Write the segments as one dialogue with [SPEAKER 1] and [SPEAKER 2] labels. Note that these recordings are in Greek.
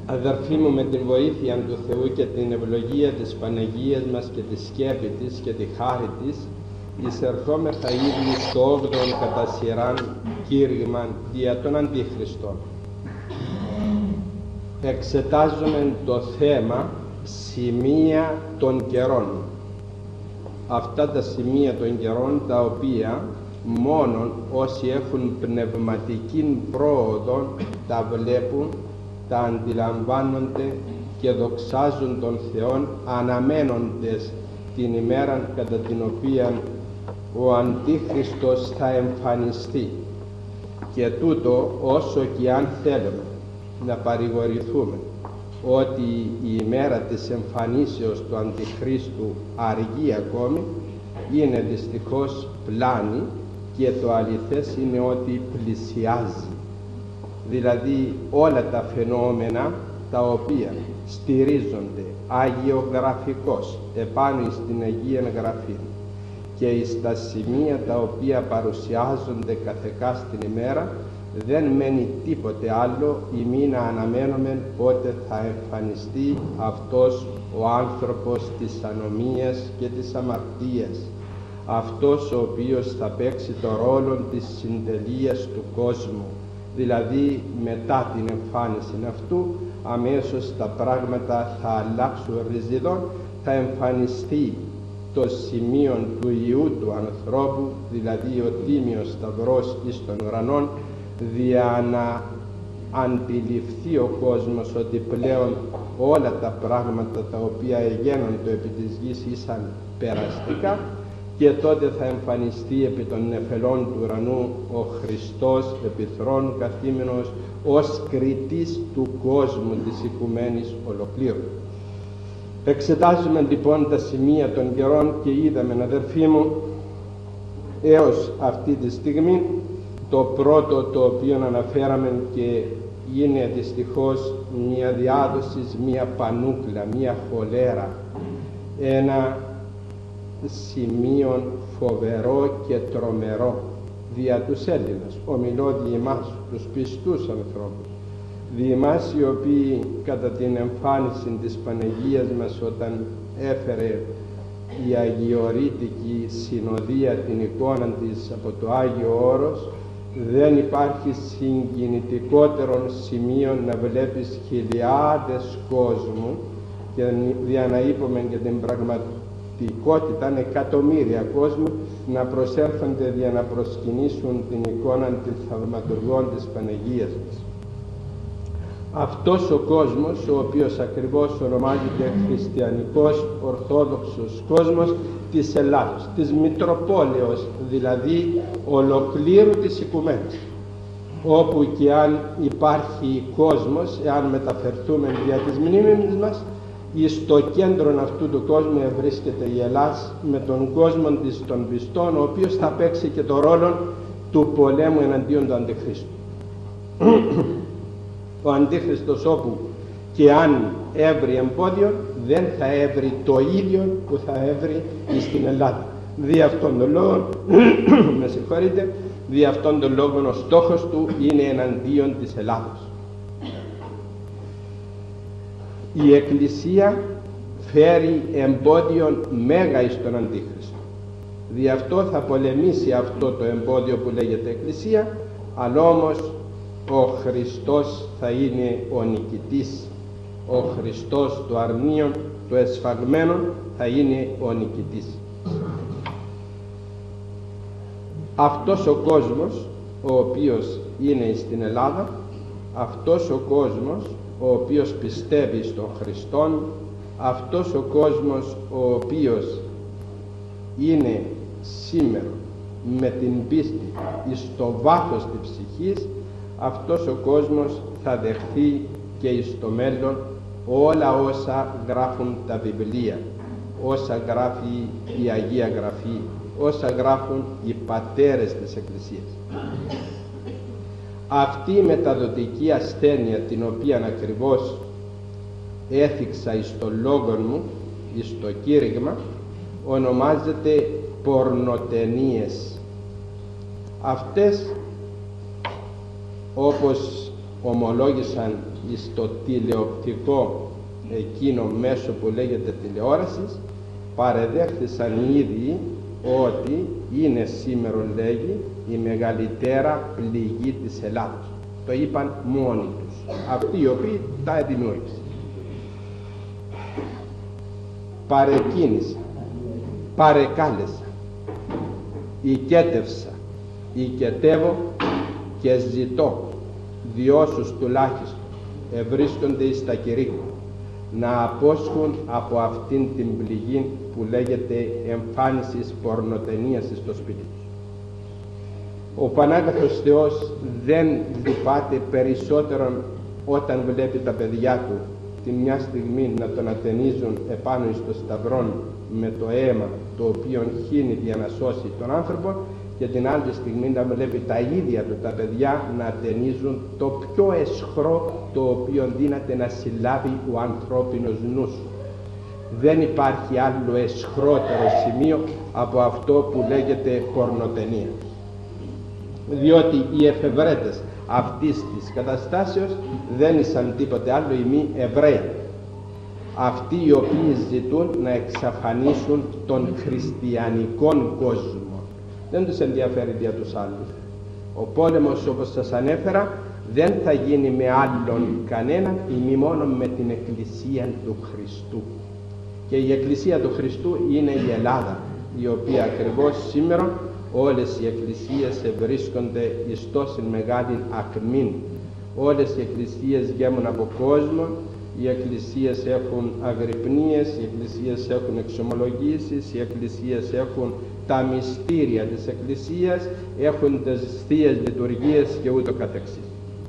[SPEAKER 1] Αδερφοί μου, με την βοήθεια του Θεού και την ευλογία της Παναγίας μας και τη σκέπη της και τη χάρη της, εισερχόμεθα ήδη στο 8ο κατά σειράν κήρυγμα δια των Αντίχριστων. Εξετάζουμε το θέμα σημεία των καιρών. Αυτά τα σημεία των καιρών, τα οποία μόνον όσοι έχουν πνευματική πρόοδο τα βλέπουν, τα αντιλαμβάνονται και δοξάζουν τον Θεόν, αναμένοντες την ημέρα κατά την οποία ο Αντίχριστος θα εμφανιστεί. Και τούτο, όσο και αν θέλουμε να παρηγορηθούμε ότι η ημέρα της εμφανίσεως του Αντιχρίστου αργεί ακόμη, είναι δυστυχώς πλάνη, και το αληθές είναι ότι πλησιάζει. Δηλαδή όλα τα φαινόμενα τα οποία στηρίζονται αγιογραφικώς επάνω στην Αγία Γραφή και στα σημεία τα οποία παρουσιάζονται καθεκά στην ημέρα, δεν μένει τίποτε άλλο ημί να αναμένουμε πότε θα εμφανιστεί αυτός ο άνθρωπος της ανομίας και της αμαρτίας, αυτός ο οποίος θα παίξει το ρόλο της συντελείας του κόσμου. Δηλαδή μετά την εμφάνιση αυτού αμέσως τα πράγματα θα αλλάξουν ριζιδόν, θα εμφανιστεί το σημείο του Υιού του ανθρώπου, δηλαδή ο τίμιος σταυρός εις των ουρανών, δια να αντιληφθεί ο κόσμος ότι πλέον όλα τα πράγματα τα οποία εγένονται επί της γης ήσαν περαστικά, και τότε θα εμφανιστεί επί των νεφελών του ουρανού ο Χριστός επί θρόνου καθήμενος ως κριτής του κόσμου της οικουμένης ολοκλήρου. Εξετάζουμε λοιπόν τα σημεία των καιρών και είδαμε, αδερφοί μου, έως αυτή τη στιγμή το πρώτο το οποίο αναφέραμε και είναι δυστυχώς μια διάδοση, μια πανούκλα, μια χολέρα, ένα σημείο φοβερό και τρομερό δια τους Έλληνες. Ομιλώ δι' εμάς, τους πιστούς ανθρώπους, δι' εμάς οι οποίοι κατά την εμφάνιση της Παναγίας μας, όταν έφερε η Αγιορείτικη Συνοδεία την εικόνα της από το Άγιο Όρος, δεν υπάρχει συγκινητικότερον σημείο να βλέπεις χιλιάδες κόσμου, και για να είπαμε και την πραγματικότητα εκατομμύρια κόσμου να προσέρχονται για να προσκυνήσουν την εικόνα των θαυματουργών της Παναγίας μας. Αυτός ο κόσμος, ο οποίος ακριβώς ονομάζεται χριστιανικός ορθόδοξος κόσμος της Ελλάδος, της Μητροπόλεως, δηλαδή ολοκλήρου της οικουμένης, όπου και αν υπάρχει κόσμος, εάν μεταφερθούμε δια της μνήμης μας, στο κέντρο αυτού του κόσμου βρίσκεται η Ελλάς με τον κόσμο της των πιστών, ο οποίος θα παίξει και το ρόλο του πολέμου εναντίον του Αντιχρίστου. Ο Αντίχριστος, όπου και αν έβρει εμπόδιο, δεν θα έβρει το ίδιο που θα έβρει στην Ελλάδα. Δι' αυτόν τον λόγο, με συγχωρείτε, δι' αυτόν τον λόγο ο στόχος του είναι εναντίον της Ελλάδος. Η Εκκλησία φέρει εμπόδιον μέγα εις τον Αντίχριστο. Δι' αυτό θα πολεμήσει αυτό το εμπόδιο που λέγεται Εκκλησία, αλλά όμως ο Χριστός θα είναι ο νικητής. Ο Χριστός το αρνίον, το εσφαγμένο, θα είναι ο νικητής. Αυτός ο κόσμος ο οποίος είναι στην Ελλάδα, αυτός ο κόσμος ο οποίος πιστεύει στον Χριστόν, αυτός ο κόσμος ο οποίος είναι σήμερα με την πίστη στο βάθος της ψυχής, αυτός ο κόσμος θα δεχθεί και στο μέλλον όλα όσα γράφουν τα βιβλία, όσα γράφει η Αγία Γραφή, όσα γράφουν οι πατέρες της Εκκλησίας. Αυτή η μεταδοτική ασθένεια, την οποία ακριβώς έθιξα εις το λόγο μου, εις το κήρυγμα, ονομάζεται πορνοτενίες. Αυτές, όπως ομολόγησαν στο τηλεοπτικό εκείνο μέσο που λέγεται τηλεόρασης, παρεδέχθησαν ήδη ότι είναι σήμερα, λέγει, η μεγαλύτερα πληγή της Ελλάδος. Το είπαν μόνοι τους, αυτοί οι οποίοι τα δημιούργησαν. Παρεκκίνησα, παρεκάλεσα, οικέτευσα, οικετεύω και ζητώ διόσους τουλάχιστον ευρίσκονται εις τα κηρύγματα να απόσχουν από αυτήν την πληγή που λέγεται εμφάνισης πορνοτενίας στο σπίτι τους. Ο Πανάγαθος Θεός δεν λυπάται περισσότερο όταν βλέπει τα παιδιά του τη μια στιγμή να τον ατενίζουν επάνω στο σταυρό με το αίμα το οποίο χύνει για να σώσει τον άνθρωπο, και την άλλη στιγμή να βλέπει τα ίδια του τα παιδιά να ατενίζουν το πιο αισχρό το οποίο δύναται να συλλάβει ο ανθρώπινος νους. Δεν υπάρχει άλλο αισχρότερο σημείο από αυτό που λέγεται πορνοτενία, διότι οι εφευρέτες αυτής της καταστάσεως δεν ήσαν τίποτε άλλο οι μη Εβραίοι, αυτοί οι οποίοι ζητούν να εξαφανίσουν τον χριστιανικόν κόσμο. Δεν τους ενδιαφέρει για τους άλλους. Ο πόλεμος, όπως σας ανέφερα, δεν θα γίνει με άλλον κανέναν ή μη μόνο με την Εκκλησία του Χριστού. Και η Εκκλησία του Χριστού είναι η Ελλάδα, η οποία ακριβώς σήμερα όλες οι εκκλησίες βρίσκονται εις τόση μεγάλη ακμή. Όλες οι εκκλησίες γέμουν από κόσμο, οι εκκλησίες έχουν αγρυπνίες, οι εκκλησίες έχουν εξομολογήσεις, οι εκκλησίες έχουν τα μυστήρια της εκκλησίας, έχουν τις θείες λειτουργίες και ούτω καθεξής.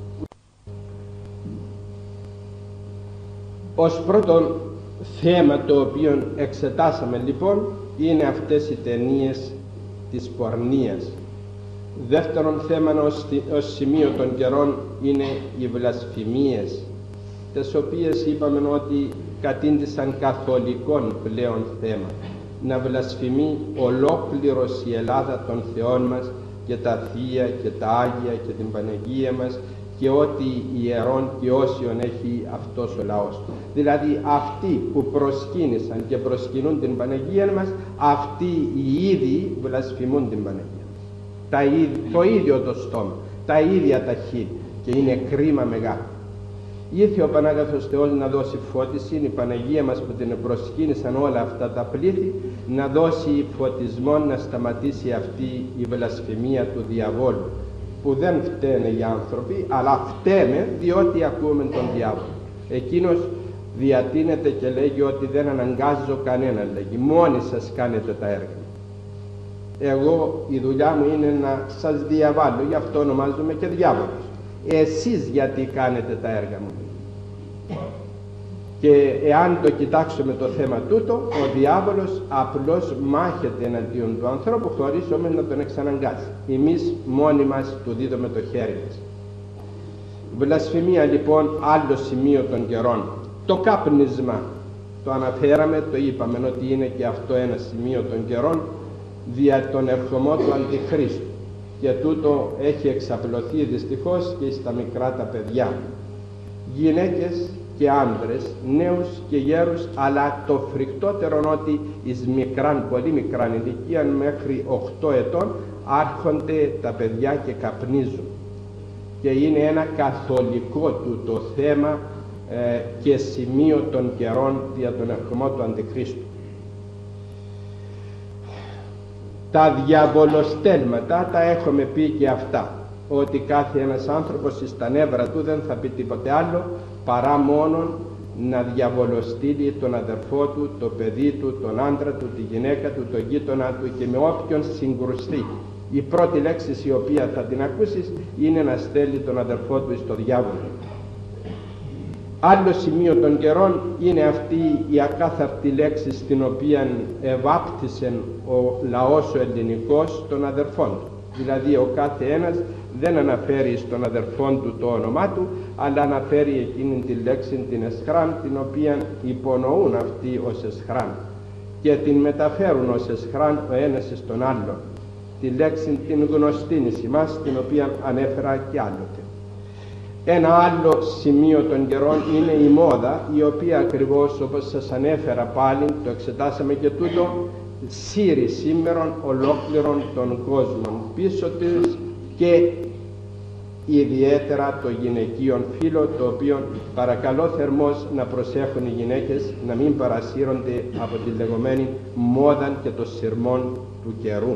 [SPEAKER 1] Ως πρώτο θέμα το οποίο εξετάσαμε λοιπόν είναι αυτές οι ταινίες της πορνείας. Δεύτερον θέμα ως σημείο των καιρών είναι οι βλασφημίες, τις οποίες είπαμε ότι κατήντησαν καθολικών πλέον θέμα. Να βλασφημεί ολόκληρος η Ελλάδα των Θεών μας και τα Θεία και τα Άγια και την Παναγία μας και ό,τι ιερών και όσιον έχει αυτός ο λαός. Δηλαδή αυτοί που προσκύνησαν και προσκυνούν την Παναγία μας, αυτοί οι ίδιοι βλασφημούν την Παναγία μας. Το ίδιο το στόμα, τα ίδια τα χείλη, και είναι κρίμα μεγάλο. Ήρθε ο Πανάγαθος Θεός να δώσει φώτιση, η Παναγία μας που την προσκύνησαν όλα αυτά τα πλήθη, να δώσει φωτισμό, να σταματήσει αυτή η βλασφημία του διαβόλου, που δεν φταίνε οι άνθρωποι, αλλά φταίμε διότι ακούμε τον διάβολο. Εκείνος διατείνεται και λέγει ότι δεν αναγκάζω κανέναν, λέγει, μόνοι σας κάνετε τα έργα. Εγώ η δουλειά μου είναι να σας διαβάλω, γι' αυτό ονομάζομαι και διάβολος. Εσείς γιατί κάνετε τα έργα μου? Και εάν το κοιτάξουμε το θέμα τούτο, ο διάβολος απλώς μάχεται εναντίον του ανθρώπου χωρίς όμως να τον εξαναγκάσει. Εμείς μόνοι μας του δίδουμε το χέρι μας. Βλασφημία λοιπόν, άλλο σημείο των καιρών. Το κάπνισμα το αναφέραμε, το είπαμε ότι είναι και αυτό ένα σημείο των καιρών δια τον ερχομό του Αντιχρίστου. Και τούτο έχει εξαπλωθεί δυστυχώς και στα μικρά τα παιδιά. Γυναίκες και άντρες, νέους και γέρους, αλλά το φρικτότερο ότι εις μικράν, πολύ μικράν ηλικία, μέχρι 8 ετών, άρχονται τα παιδιά και καπνίζουν. Και είναι ένα καθολικό του το θέμα και σημείο των καιρών για τον ερχομό του Αντιχρίστου. Τα διαβολοστέλματα τα έχουμε πει και αυτά, ότι κάθε ένας άνθρωπος στα νεύρα του δεν θα πει τίποτε άλλο παρά μόνον να διαβολοστείλει τον αδερφό του, το παιδί του, τον άντρα του, τη γυναίκα του, τον γείτονα του και με όποιον συγκρουστεί. Η πρώτη λέξη η οποία θα την ακούσεις είναι να στέλνει τον αδερφό του στο διάβολο. Άλλο σημείο των καιρών είναι αυτή η ακάθαρτη λέξη στην οποία ευάπτισε ο λαός ο ελληνικός των αδερφών του. Δηλαδή ο κάθε ένας δεν αναφέρει στον αδερφόν του το όνομά του, αλλά αναφέρει εκείνη τη λέξη την εσχράν, την οποία υπονοούν αυτοί ως εσχράν και την μεταφέρουν ως εσχράν ο ένας στον άλλον. Τη λέξη την γνωστήν εις εμάς, την οποία ανέφερα και άλλοτε. Ένα άλλο σημείο των καιρών είναι η μόδα, η οποία ακριβώς, όπως σας ανέφερα πάλι, το εξετάσαμε και τούτο, σύρει σήμερον ολόκληρον τον κόσμο πίσω της, και ιδιαίτερα το γυναικείο φύλο, το οποίο παρακαλώ θερμώς να προσέχουν οι γυναίκες να μην παρασύρονται από τη λεγόμενη μόδα και το σειρμόν του καιρού.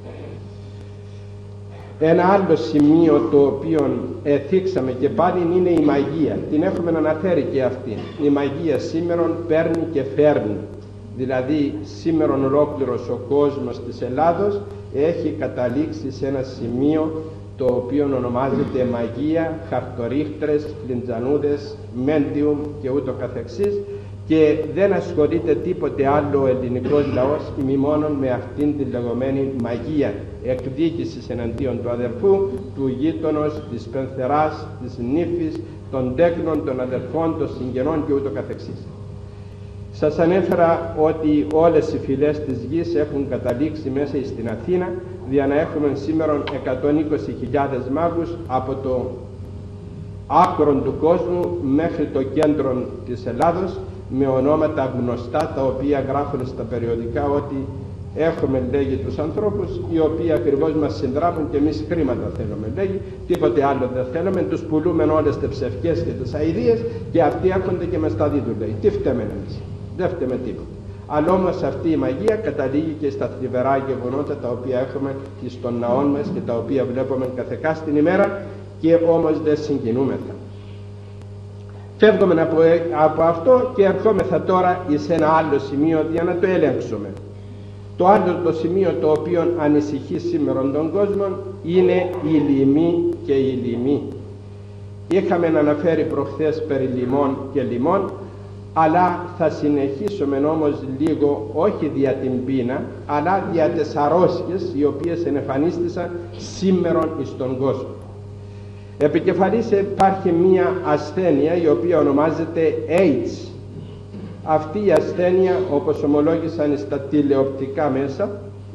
[SPEAKER 1] Ένα άλλο σημείο το οποίο θίξαμε και πάλι είναι η μαγεία. Την έχουμε αναφέρει και αυτή. Η μαγεία σήμερον παίρνει και φέρνει. Δηλαδή σήμερον ολόκληρος ο κόσμος της Ελλάδος έχει καταλήξει σε ένα σημείο το οποίο ονομάζεται μαγεία, χαρτορίχτρες, φλιντζανούδες, μέντιουμ και ούτω καθεξής, και δεν ασχολείται τίποτε άλλο ο ελληνικός λαός ημί μόνον με αυτήν την λεγόμενη μαγεία εκδίκησης εναντίον του αδερφού, του γείτονος, της πενθεράς, της νύφης, των τέκνων, των αδερφών, των συγγενών και ούτω καθεξής. Σας ανέφερα ότι όλες οι φυλές της γης έχουν καταλήξει μέσα στην Αθήνα, για να έχουμε σήμερα 120.000 μάγους από το άκρο του κόσμου μέχρι το κέντρο της Ελλάδος, με ονόματα γνωστά, τα οποία γράφουν στα περιοδικά ότι έχουμε, λέγει, τους ανθρώπους οι οποίοι ακριβώς μας συνδράμουν και εμείς χρήματα θέλουμε, λέγει, τίποτε άλλο δεν θέλουμε, τους πουλούμε όλες τις ψευκές και τις αηδίες και αυτοί έρχονται και μας τα δίδουν, λέει. Τι φταίμε εμείς? Δεν φταίμε τίποτα. Αλλά όμως αυτή η μαγεία καταλήγει και στα θλιβερά γεγονότα τα οποία έχουμε στον ναό μας και τα οποία βλέπουμε καθεκά στην ημέρα, και όμως δεν συγκινούμεθα. Φεύγουμε από αυτό και ερχόμεθα τώρα σε ένα άλλο σημείο για να το ελέγξουμε. Το άλλο το σημείο το οποίο ανησυχεί σήμερα τον κόσμο είναι η λοιμή και η λοιμή. Είχαμε αναφέρει προχθές περί λοιμών και λοιμών, αλλά θα συνεχίσουμε όμως λίγο, όχι δια την πείνα, αλλά δια τις αρρώστιες οι οποίες εμφανίστησαν σήμερα στον κόσμο. Επικεφαλής υπάρχει μία ασθένεια η οποία ονομάζεται AIDS. Αυτή η ασθένεια, όπως ομολόγησαν στα τηλεοπτικά μέσα,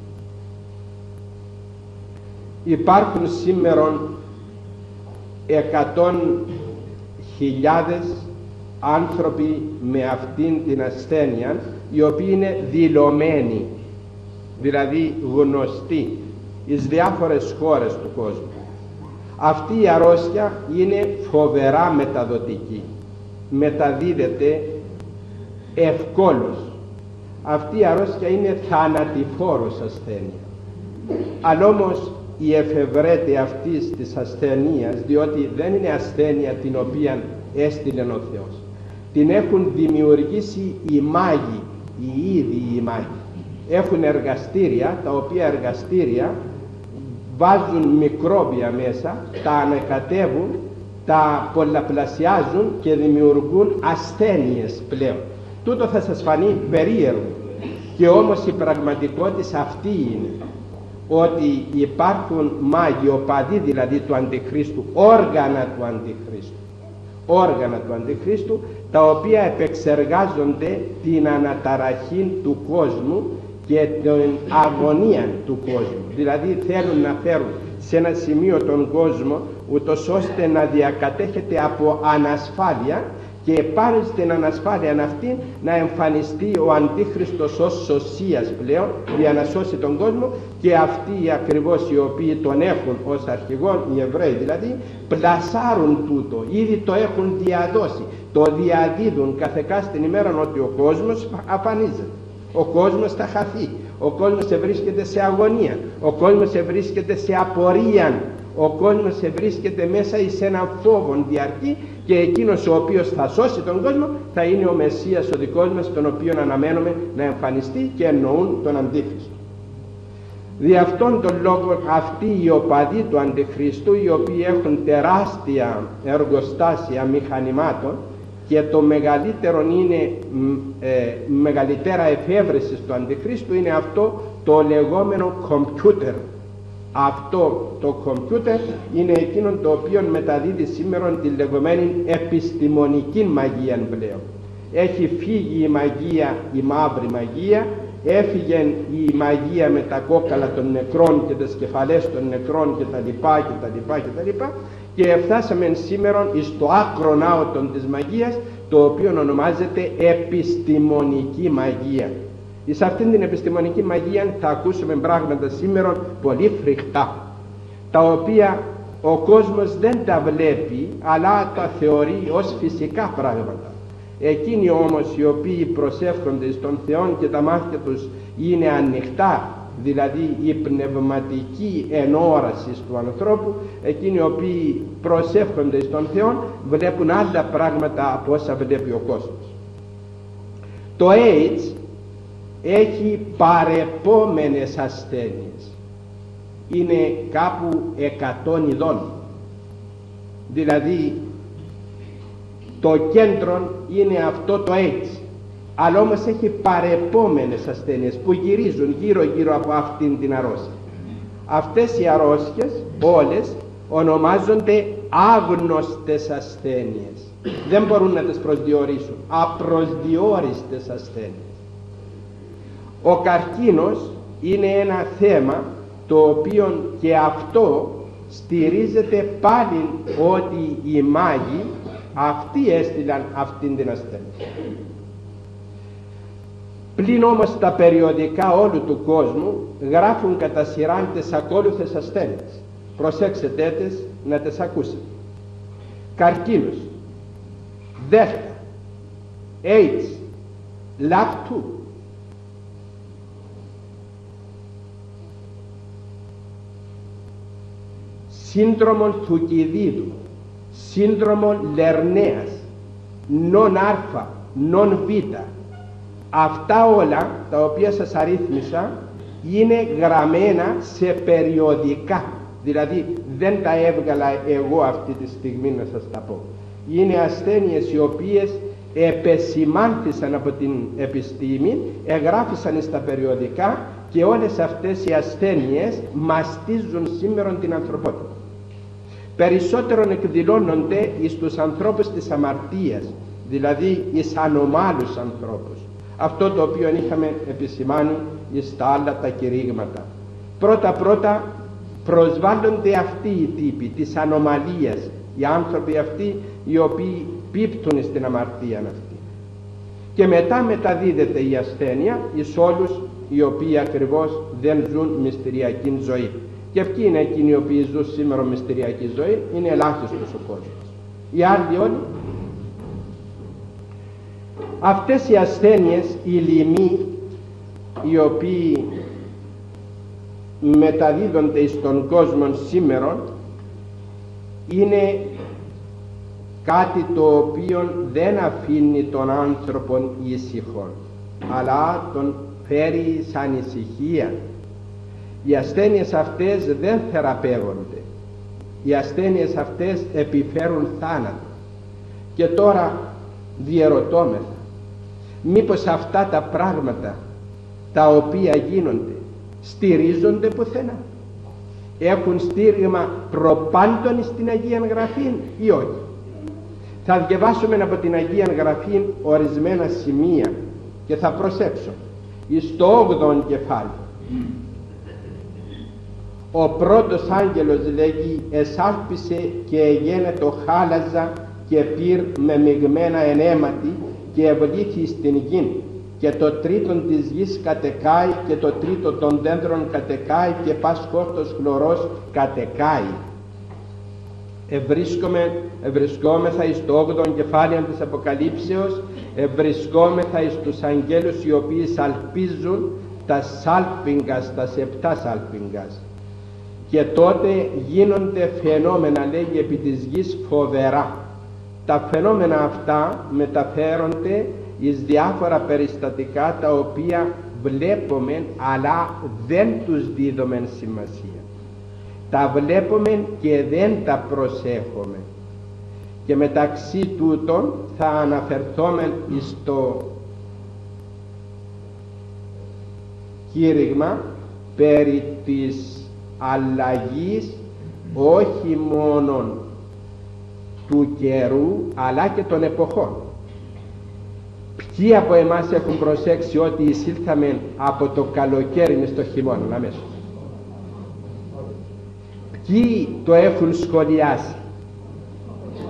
[SPEAKER 1] υπάρχουν σήμερα 100.000 άνθρωποι με αυτήν την ασθένεια, οι οποίοι είναι δηλωμένοι, δηλαδή γνωστοί εις διάφορες χώρες του κόσμου. Αυτή η αρρώστια είναι φοβερά μεταδοτική, μεταδίδεται ευκόλως. Αυτή η αρρώστια είναι θανατηφόρος ασθένεια. Αλλά όμως η εφευρέτη αυτής της ασθενείας, διότι δεν είναι ασθένεια την οποία έστειλε ο Θεός, την έχουν δημιουργήσει οι μάγοι, οι ίδιοι οι μάγοι. Έχουν εργαστήρια, τα οποία εργαστήρια βάζουν μικρόβια μέσα, τα ανακατεύουν, τα πολλαπλασιάζουν και δημιουργούν ασθένειες πλέον. Τούτο θα σας φανεί περίεργο, και όμως η πραγματικότητα αυτή είναι, ότι υπάρχουν μάγοι, οπαδοί δηλαδή του Αντιχρίστου, όργανα του Αντιχρίστου, τα οποία επεξεργάζονται την αναταραχή του κόσμου και την αγωνία του κόσμου. Δηλαδή θέλουν να φέρουν σε ένα σημείο τον κόσμο, ούτως ώστε να διακατέχεται από ανασφάλεια, και πάνω στην ανασφάλεια αυτή να εμφανιστεί ο Αντίχριστος ως σωσίας πλέον, για να σώσει τον κόσμο, και αυτοί ακριβώς οι οποίοι τον έχουν ως αρχηγό, οι Εβραίοι δηλαδή, πλασάρουν τούτο, ήδη το έχουν διαδώσει, το διαδίδουν καθεκά στην ημέρα, ότι ο κόσμος αφανίζεται, ο κόσμος θα χαθεί, ο κόσμος βρίσκεται σε αγωνία, ο κόσμος βρίσκεται σε απορία, ο κόσμος βρίσκεται μέσα σε έναν φόβο διαρκή, και εκείνος ο οποίος θα σώσει τον κόσμο θα είναι ο Μεσσίας ο δικός μας, τον οποίον αναμένουμε να εμφανιστεί, και εννοούν τον Αντίχριστο. Δι' αυτόν τον λόγο αυτοί οι οπαδοί του Αντιχρίστου, οι οποίοι έχουν τεράστια εργοστάσια μηχανημάτων, και το μεγαλύτερο είναι μεγαλύτερα εφεύρεση του Αντιχρίστου είναι αυτό το λεγόμενο κομπιούτερ. Αυτό το κομπιούτερ είναι εκείνο το οποίο μεταδίδει σήμερα τη λεγόμενη επιστημονική μαγεία πλέον. Έχει φύγει η μαγεία, η μαύρη μαγεία, έφυγε η μαγεία με τα κόκκαλα των νεκρών και τις κεφαλές των νεκρών κτλ. και φτάσαμε σήμερα στο άκροναότον της μαγείας, το οποίο ονομάζεται επιστημονική μαγεία. Σε αυτήν την επιστημονική μαγεία θα ακούσουμε πράγματα σήμερα πολύ φρικτά, τα οποία ο κόσμος δεν τα βλέπει, αλλά τα θεωρεί ως φυσικά πράγματα. Εκείνοι όμως οι οποίοι προσεύχονται στον Θεό και τα μάτια τους είναι ανοιχτά, δηλαδή η πνευματική ενόραση του ανθρώπου, εκείνοι οι οποίοι προσεύχονται στον Θεό βλέπουν άλλα πράγματα από όσα βλέπει ο κόσμος. Το AIDS έχει παρεπόμενες ασθένειες, είναι κάπου 100 ειδών, δηλαδή το κέντρο είναι αυτό το AIDS, αλλά όμως έχει παρεπόμενες ασθένειες που γυρίζουν γύρω από αυτήν την αρρώστια. Αυτές οι αρρώστιες όλες ονομάζονται άγνωστες ασθένειες, δεν μπορούν να τις προσδιορίσουν, απροσδιόριστες ασθένειες. Ο καρκίνος είναι ένα θέμα το οποίο και αυτό στηρίζεται πάλι ότι οι μάγοι αυτοί έστειλαν αυτήν την ασθένεια. Πλην όμως τα περιοδικά όλου του κόσμου γράφουν κατά σειράν τις ακόλουθες ασθένειες. Προσέξτε τις να τις ακούσετε. Καρκίνος, Δέλτα, AIDS, Λαπτού, σύνδρομο Θουκυδίδου, σύνδρομο Λερναίας, νον Α, νον Β. Αυτά όλα τα οποία σας αρρύθμισα είναι γραμμένα σε περιοδικά, δηλαδή δεν τα έβγαλα εγώ αυτή τη στιγμή να σας τα πω. Είναι ασθένειες οι οποίες επεσημάνθησαν από την επιστήμη, εγγράφησαν στα περιοδικά και όλες αυτές οι ασθένειες μαστίζουν σήμερα την ανθρωπότητα. Περισσότερον εκδηλώνονται εις τους ανθρώπους της αμαρτίας, δηλαδή εις ανομάλους ανθρώπους. Αυτό το οποίο είχαμε επισημάνει στα άλλα τα κηρύγματα. Πρώτα προσβάλλονται αυτοί οι τύποι της ανομαλίας, οι άνθρωποι αυτοί οι οποίοι πίπτουν στην αμαρτία αυτή. Και μετά μεταδίδεται η ασθένεια εις όλους οι οποίοι ακριβώς δεν ζουν μυστηριακή ζωή. Και ποιοι είναι εκείνοι οι οποίοι ζουν σήμερα μυστηριακή ζωή? Είναι ελάχιστος ο κόσμος. Οι άλλοι όλοι. Αυτές οι ασθένειες, οι λοιμοί, οι οποίοι μεταδίδονται στον κόσμο σήμερα, είναι κάτι το οποίο δεν αφήνει τον άνθρωπο ήσυχον, αλλά τον φέρει σαν ησυχία. Οι ασθένειες αυτές δεν θεραπεύονται, οι ασθένειες αυτές επιφέρουν θάνατο. Και τώρα διερωτώμεθα, μήπως αυτά τα πράγματα τα οποία γίνονται στηρίζονται πουθενά? Έχουν στήριγμα προπάντων στην Αγία Γραφή ή όχι? Θα διαβάσουμε από την Αγία Γραφή ορισμένα σημεία και θα προσέξω. Στο 8ο κεφάλαιο ο πρώτος άγγελος λέγει, εσάλπισε και εγένετο χάλαζα και πυρ με μειγμένα ενέματι και ευλήθη στην γη, και το τρίτον της γης κατεκάει και το τρίτο των δέντρων κατεκάει και πας χόρτος χλωρός κατεκάει. Ευρισκόμεθα εις το 8ο κεφάλαιο της Αποκαλύψεως, ευρισκόμεθα εις τους αγγέλους οι οποίοι σαλπίζουν τα σάλπιγγας, τα 7 σάλπιγγας. Και τότε γίνονται φαινόμενα, λέγει, επί της γης φοβερά. Τα φαινόμενα αυτά μεταφέρονται εις διάφορα περιστατικά τα οποία βλέπουμε αλλά δεν τους δίδουμε σημασία. Τα βλέπουμε και δεν τα προσέχουμε. Και μεταξύ τούτων θα αναφερθούμε στο κήρυγμα περί της αλλαγής όχι μόνον του καιρού αλλά και των εποχών. Ποιοι από εμάς έχουν προσέξει ότι εισήλθαμε από το καλοκαίρι στο χειμώνα αμέσως? Ποιοι το έχουν σχολιάσει?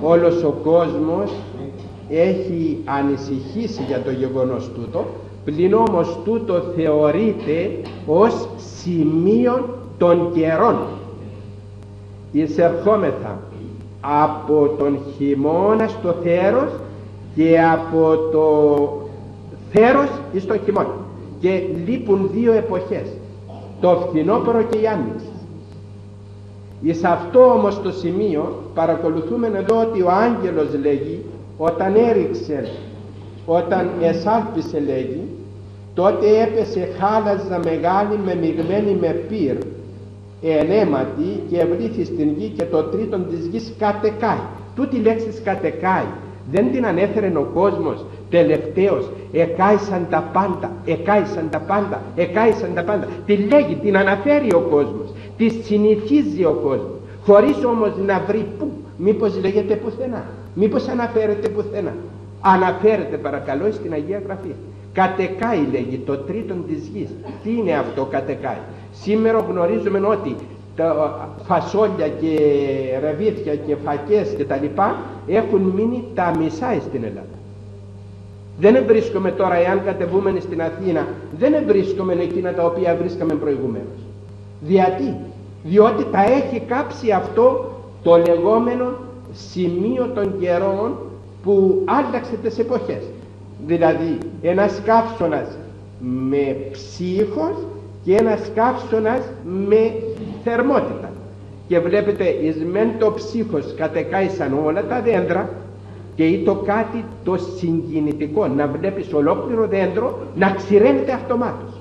[SPEAKER 1] όλος ο κόσμος έχει ανησυχήσει για το γεγονός τούτο, πλην όμως τούτο θεωρείται ως σημείο των καιρών. Εισερχόμεθα από τον χειμώνα στο θέρος και από το θέρος εις τον χειμώνα, και λείπουν δύο εποχές, το φθινόπωρο και η άνοιξη. Εις αυτό όμως το σημείο παρακολουθούμε εδώ ότι ο άγγελος λέγει, όταν έριξε, όταν εσάλπισε λέγει, τότε έπεσε χάλαζα μεγάλη μεμειγμένη με πυρ ενέματι και ευλήθη στην γη, και το τρίτον της γης κατεκάει. Τούτη λέξη κατεκάει δεν την ανέφερε ο κόσμος τελευταίος, εκάησαν τα πάντα, εκάησαν τα πάντα, εκάησαν τα πάντα. Τη λέγει, την αναφέρει ο κόσμος, τη συνηθίζει ο κόσμος, χωρίς όμως να βρει πού. Μήπως λέγεται πουθενά, μήπως αναφέρεται πουθενά? Αναφέρεται παρακαλώ στην Αγία Γραφή. Κατεκάει λέγει το τρίτον της γης. Τι είναι αυτό κατεκάει? Σήμερα γνωρίζουμε ότι τα φασόλια και ρεβίθια και φακές και τα λοιπά έχουν μείνει τα μισά στην Ελλάδα. Δεν βρίσκομαι τώρα, εάν κατεβούμε στην Αθήνα, δεν βρίσκομαι εκείνα τα οποία βρίσκαμε προηγουμένως. Γιατί? Διότι τα έχει κάψει αυτό το λεγόμενο σημείο των καιρών που άλλαξε τις εποχές. Δηλαδή ένας καύσωνας με ψύχος και ένας καύσωνας με θερμότητα. Και βλέπετε, εις μεν το ψύχος κατεκάησαν όλα τα δέντρα, και ή το κάτι το συγκινητικό, να βλέπεις ολόκληρο δέντρο να ξηραίνεται αυτομάτως.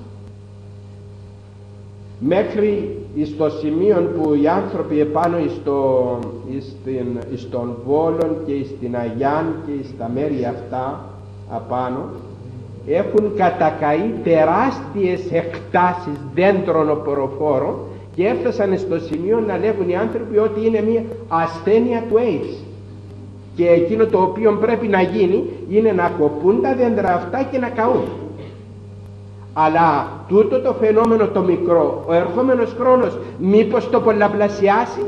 [SPEAKER 1] Μέχρι στο σημείο που οι άνθρωποι επάνω στον Βόλον και στην Αγιάν και στα μέρη αυτά απάνω έχουν κατακαεί τεράστιες εκτάσεις δέντρων οποροφόρων, και έφτασαν στο σημείο να λέγουν οι άνθρωποι ότι είναι μια ασθένεια του AIDS, και εκείνο το οποίο πρέπει να γίνει είναι να κοπούν τα δέντρα αυτά και να καούν. Αλλά τούτο το φαινόμενο το μικρό, ο ερχόμενος χρόνος μήπως το πολλαπλασιάσει?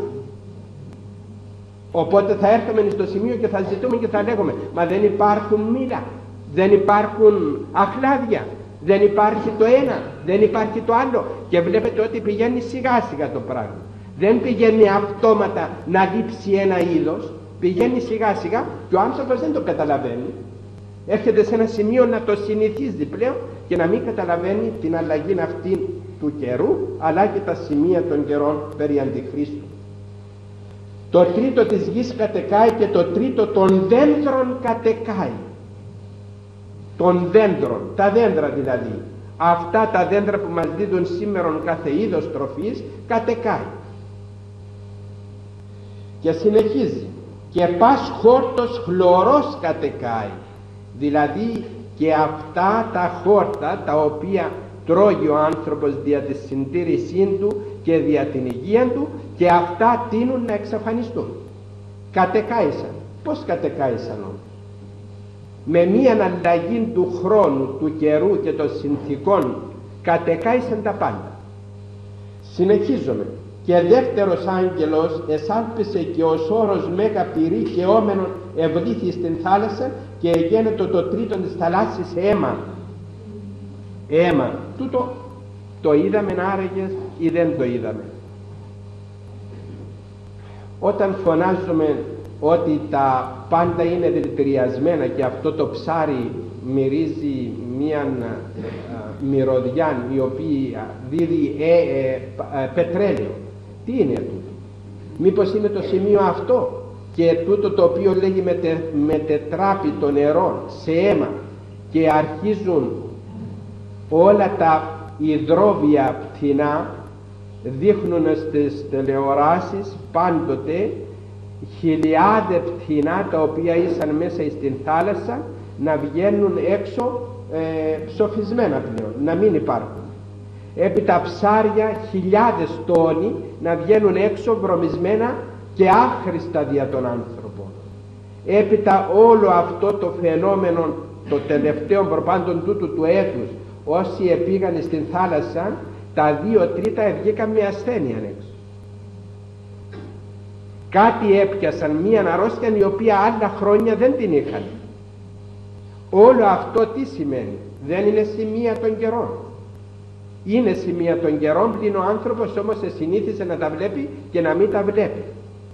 [SPEAKER 1] Οπότε θα έρθουμε στο σημείο και θα ζητούμε και θα λέγουμε, μα δεν υπάρχουν μήλα, δεν υπάρχουν αχλάδια, δεν υπάρχει το ένα, δεν υπάρχει το άλλο. Και βλέπετε ότι πηγαίνει σιγά σιγά το πράγμα. Δεν πηγαίνει αυτόματα να λείψει ένα είδος, πηγαίνει σιγά σιγά και ο άνθρωπος δεν το καταλαβαίνει. Έρχεται σε ένα σημείο να το συνηθίζει πλέον και να μην καταλαβαίνει την αλλαγή αυτή του καιρού, αλλά και τα σημεία των καιρών περί Αντιχρίστου. Το τρίτο της γης κατεκάει και το τρίτο των δέντρων κατεκάει. Των δέντρων, τα δέντρα δηλαδή, αυτά τα δέντρα που μας δίδουν σήμερα κάθε είδος τροφής, κατεκάει. Και συνεχίζει, και πας χόρτος χλωρός κατεκάει. Δηλαδή και αυτά τα χόρτα τα οποία τρώγει ο άνθρωπος δια τη συντήρησή του και δια την υγεία του, και αυτά τείνουν να εξαφανιστούν. Κατεκάησαν. Πώς κατεκάησαν όμως? Με μία αλλαγή του χρόνου, του καιρού και των συνθηκών κατεκάησαν τα πάντα. Συνεχίζουμε. Και δεύτερος άγγελος εσάλπισε και ως όρος μέγα πυρή και όμενον ευλήθη στην θάλασσα, και εγένετο το τρίτον της θαλάσσης αίμα. Αίμα. Τούτο το είδαμε άραγες ή δεν το είδαμε? Όταν φωνάζουμε ότι τα πάντα είναι δηλητηριασμένα και αυτό το ψάρι μυρίζει μια μυρωδιά η οποία δίδει πετρέλαιο, τι είναι τούτο? Μήπως είναι το σημείο αυτό? Και τούτο το οποίο λέγει μετετράπει το νερό σε αίμα και αρχίζουν όλα τα υδρόβια πτηνά, δείχνουν στις τηλεοράσεις πάντοτε χιλιάδες πτηνά τα οποία ήσαν μέσα στην θάλασσα να βγαίνουν έξω ψοφισμένα πλέον, να μην υπάρχουν. Έπειτα ψάρια χιλιάδες τόνοι να βγαίνουν έξω βρωμισμένα και άχρηστα δια των άνθρωπων. Έπειτα όλο αυτό το φαινόμενο το τελευταίο προπάντων τούτου του έτους, όσοι επήγαν στην θάλασσα, τα 2 τρίτα βγήκαν με ασθένεια έξω. κάτι έπιασαν, μία αρρώστια η οποία άλλα χρόνια δεν την είχαν. Όλο αυτό τι σημαίνει? Δεν είναι σημεία των καιρών. Είναι σημεία των καιρών, πλην ο άνθρωπος όμως συνήθισε να τα βλέπει και να μην τα βλέπει.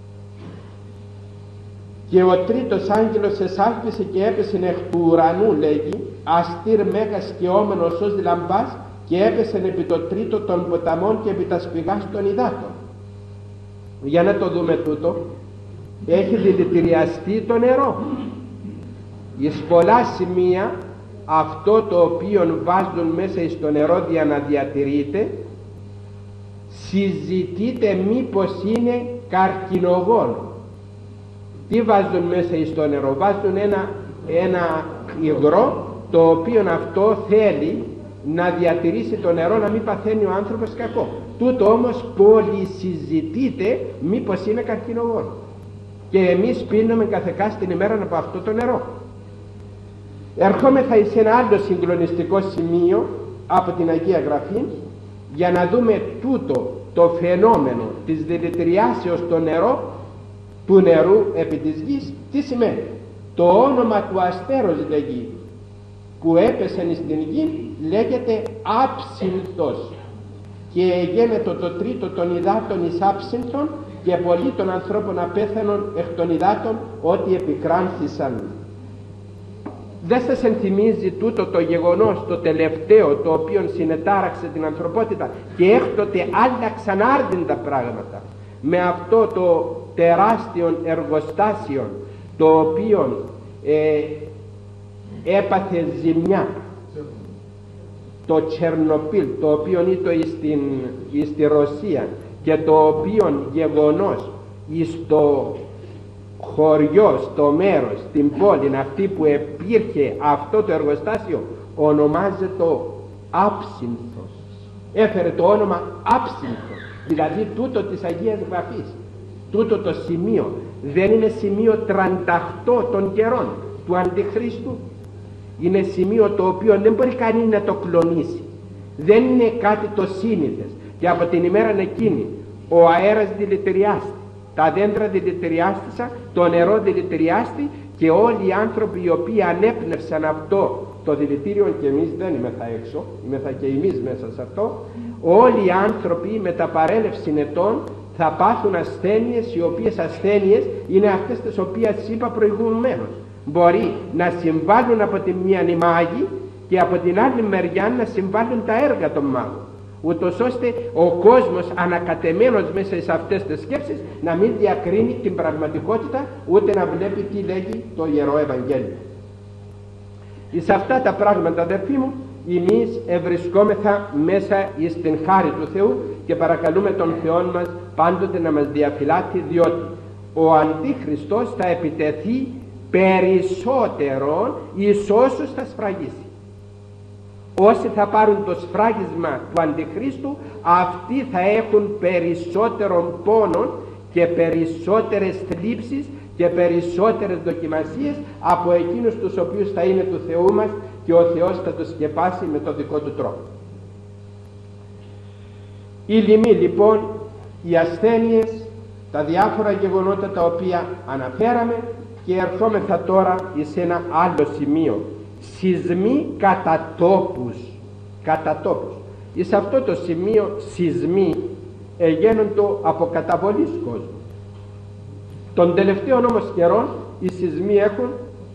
[SPEAKER 1] Και ο τρίτος άγγελος εσάλπισε και έπεσε εκ του ουρανού, λέγει, αστήρ μέγας σκιόμενος ως λαμπάς, και έπεσε επί το τρίτο των ποταμών και επί τα σπηγάς των υδάτων. Για να το δούμε τούτο. Έχει δηλητηριαστεί το νερό. Εις πολλά σημεία αυτό το οποίο βάζουν μέσα στο νερό για να διατηρείται, συζητείται μήπως είναι καρκινογόνο. Τι βάζουν μέσα στο νερό? Βάζουν ένα υγρό, το οποίο αυτό θέλει να διατηρήσει το νερό, να μην παθαίνει ο άνθρωπος κακό. Τούτο όμως πολυσυζητείται μήπως είναι καρκινογόνο. Και εμείς πίνουμε καθεκά την ημέρα από αυτό το νερό. Ερχόμεθα σε ένα άλλο συγκλονιστικό σημείο από την Αγία Γραφή, για να δούμε τούτο το φαινόμενο της δηλητηριάσεως του νερού επί της γης τι σημαίνει. Το όνομα του αστέρος, λέγει, που έπεσε στην γη, λέγεται άψυνθος, και γένετο το τρίτο των υδάτων εις άψυνθον, και πολλοί των ανθρώπων απέθανον εκ των υδάτων ότι επικράνθησαν. Δεν σας ενθυμίζει τούτο το γεγονός το τελευταίο, το οποίο συνετάραξε την ανθρωπότητα και έκτοτε άλλαξαν άρδιντα πράγματα με αυτό το τεράστιο εργοστάσιο, το οποίο έπαθε ζημιά, το Τσερνοπίλ, το οποίο ήταν στη Ρωσία, και το οποίο γεγονός στο χωριό, στο μέρος, στην πόλη αυτή που υπήρχε αυτό το εργοστάσιο, ονομάζεται Άψυνθος. Έφερε το όνομα Άψυνθος, δηλαδή τούτο της Αγίας Γραφής. Τούτο το σημείο δεν είναι σημείο 38 των καιρών του Αντιχρίστου. Είναι σημείο το οποίο δεν μπορεί κανείς να το κλονίσει. Δεν είναι κάτι το σύνηθες. Και από την ημέρα εκείνη ο αέρας δηλητηριάστη, τα δέντρα δηλητηριάστησαν, το νερό δηλητηριάστη, και όλοι οι άνθρωποι οι οποίοι ανέπνευσαν αυτό το δηλητήριο, και εμείς δεν είμεθα έξω, είμεθα και εμείς μέσα σε αυτό, όλοι οι άνθρωποι με τα παρέλευση ετών θα πάθουν ασθένειες, οι οποίες ασθένειες είναι αυτές τις οποίες είπα προηγουμένως. Μπορεί να συμβάλλουν από τη μία οι μάγοι και από την άλλη μεριά να συμβάλλουν τα έργα των μάγων, ούτως ώστε ο κόσμος ανακατεμένος μέσα σε αυτές τις σκέψεις να μην διακρίνει την πραγματικότητα, ούτε να βλέπει τι λέγει το Ιερό Ευαγγέλιο. Εις αυτά τα πράγματα, αδερφοί μου, εμείς ευρισκόμεθα μέσα στην χάρη του Θεού και παρακαλούμε τον Θεό μας πάντοτε να μας διαφυλάττει, διότι ο Αντίχριστος θα επιτεθεί περισσότερον εις όσους θα σφραγίσει. Όσοι θα πάρουν το σφράγισμα του Αντιχρίστου, αυτοί θα έχουν περισσότερον πόνο και περισσότερες θλίψεις και περισσότερες δοκιμασίες από εκείνους τους οποίους θα είναι του Θεού μας, και ο Θεός θα τους σκεπάσει με το δικό του τρόπο. Οι λοιμοί λοιπόν, οι ασθένειες, τα διάφορα γεγονότα τα οποία αναφέραμε, και ερχόμεθα τώρα σε ένα άλλο σημείο. Σεισμοί κατά τόπους. Εις αυτό το σημείο σεισμοί γίνονται από καταβολής κόσμου. Των τελευταίων όμως καιρών οι σεισμοί έχουν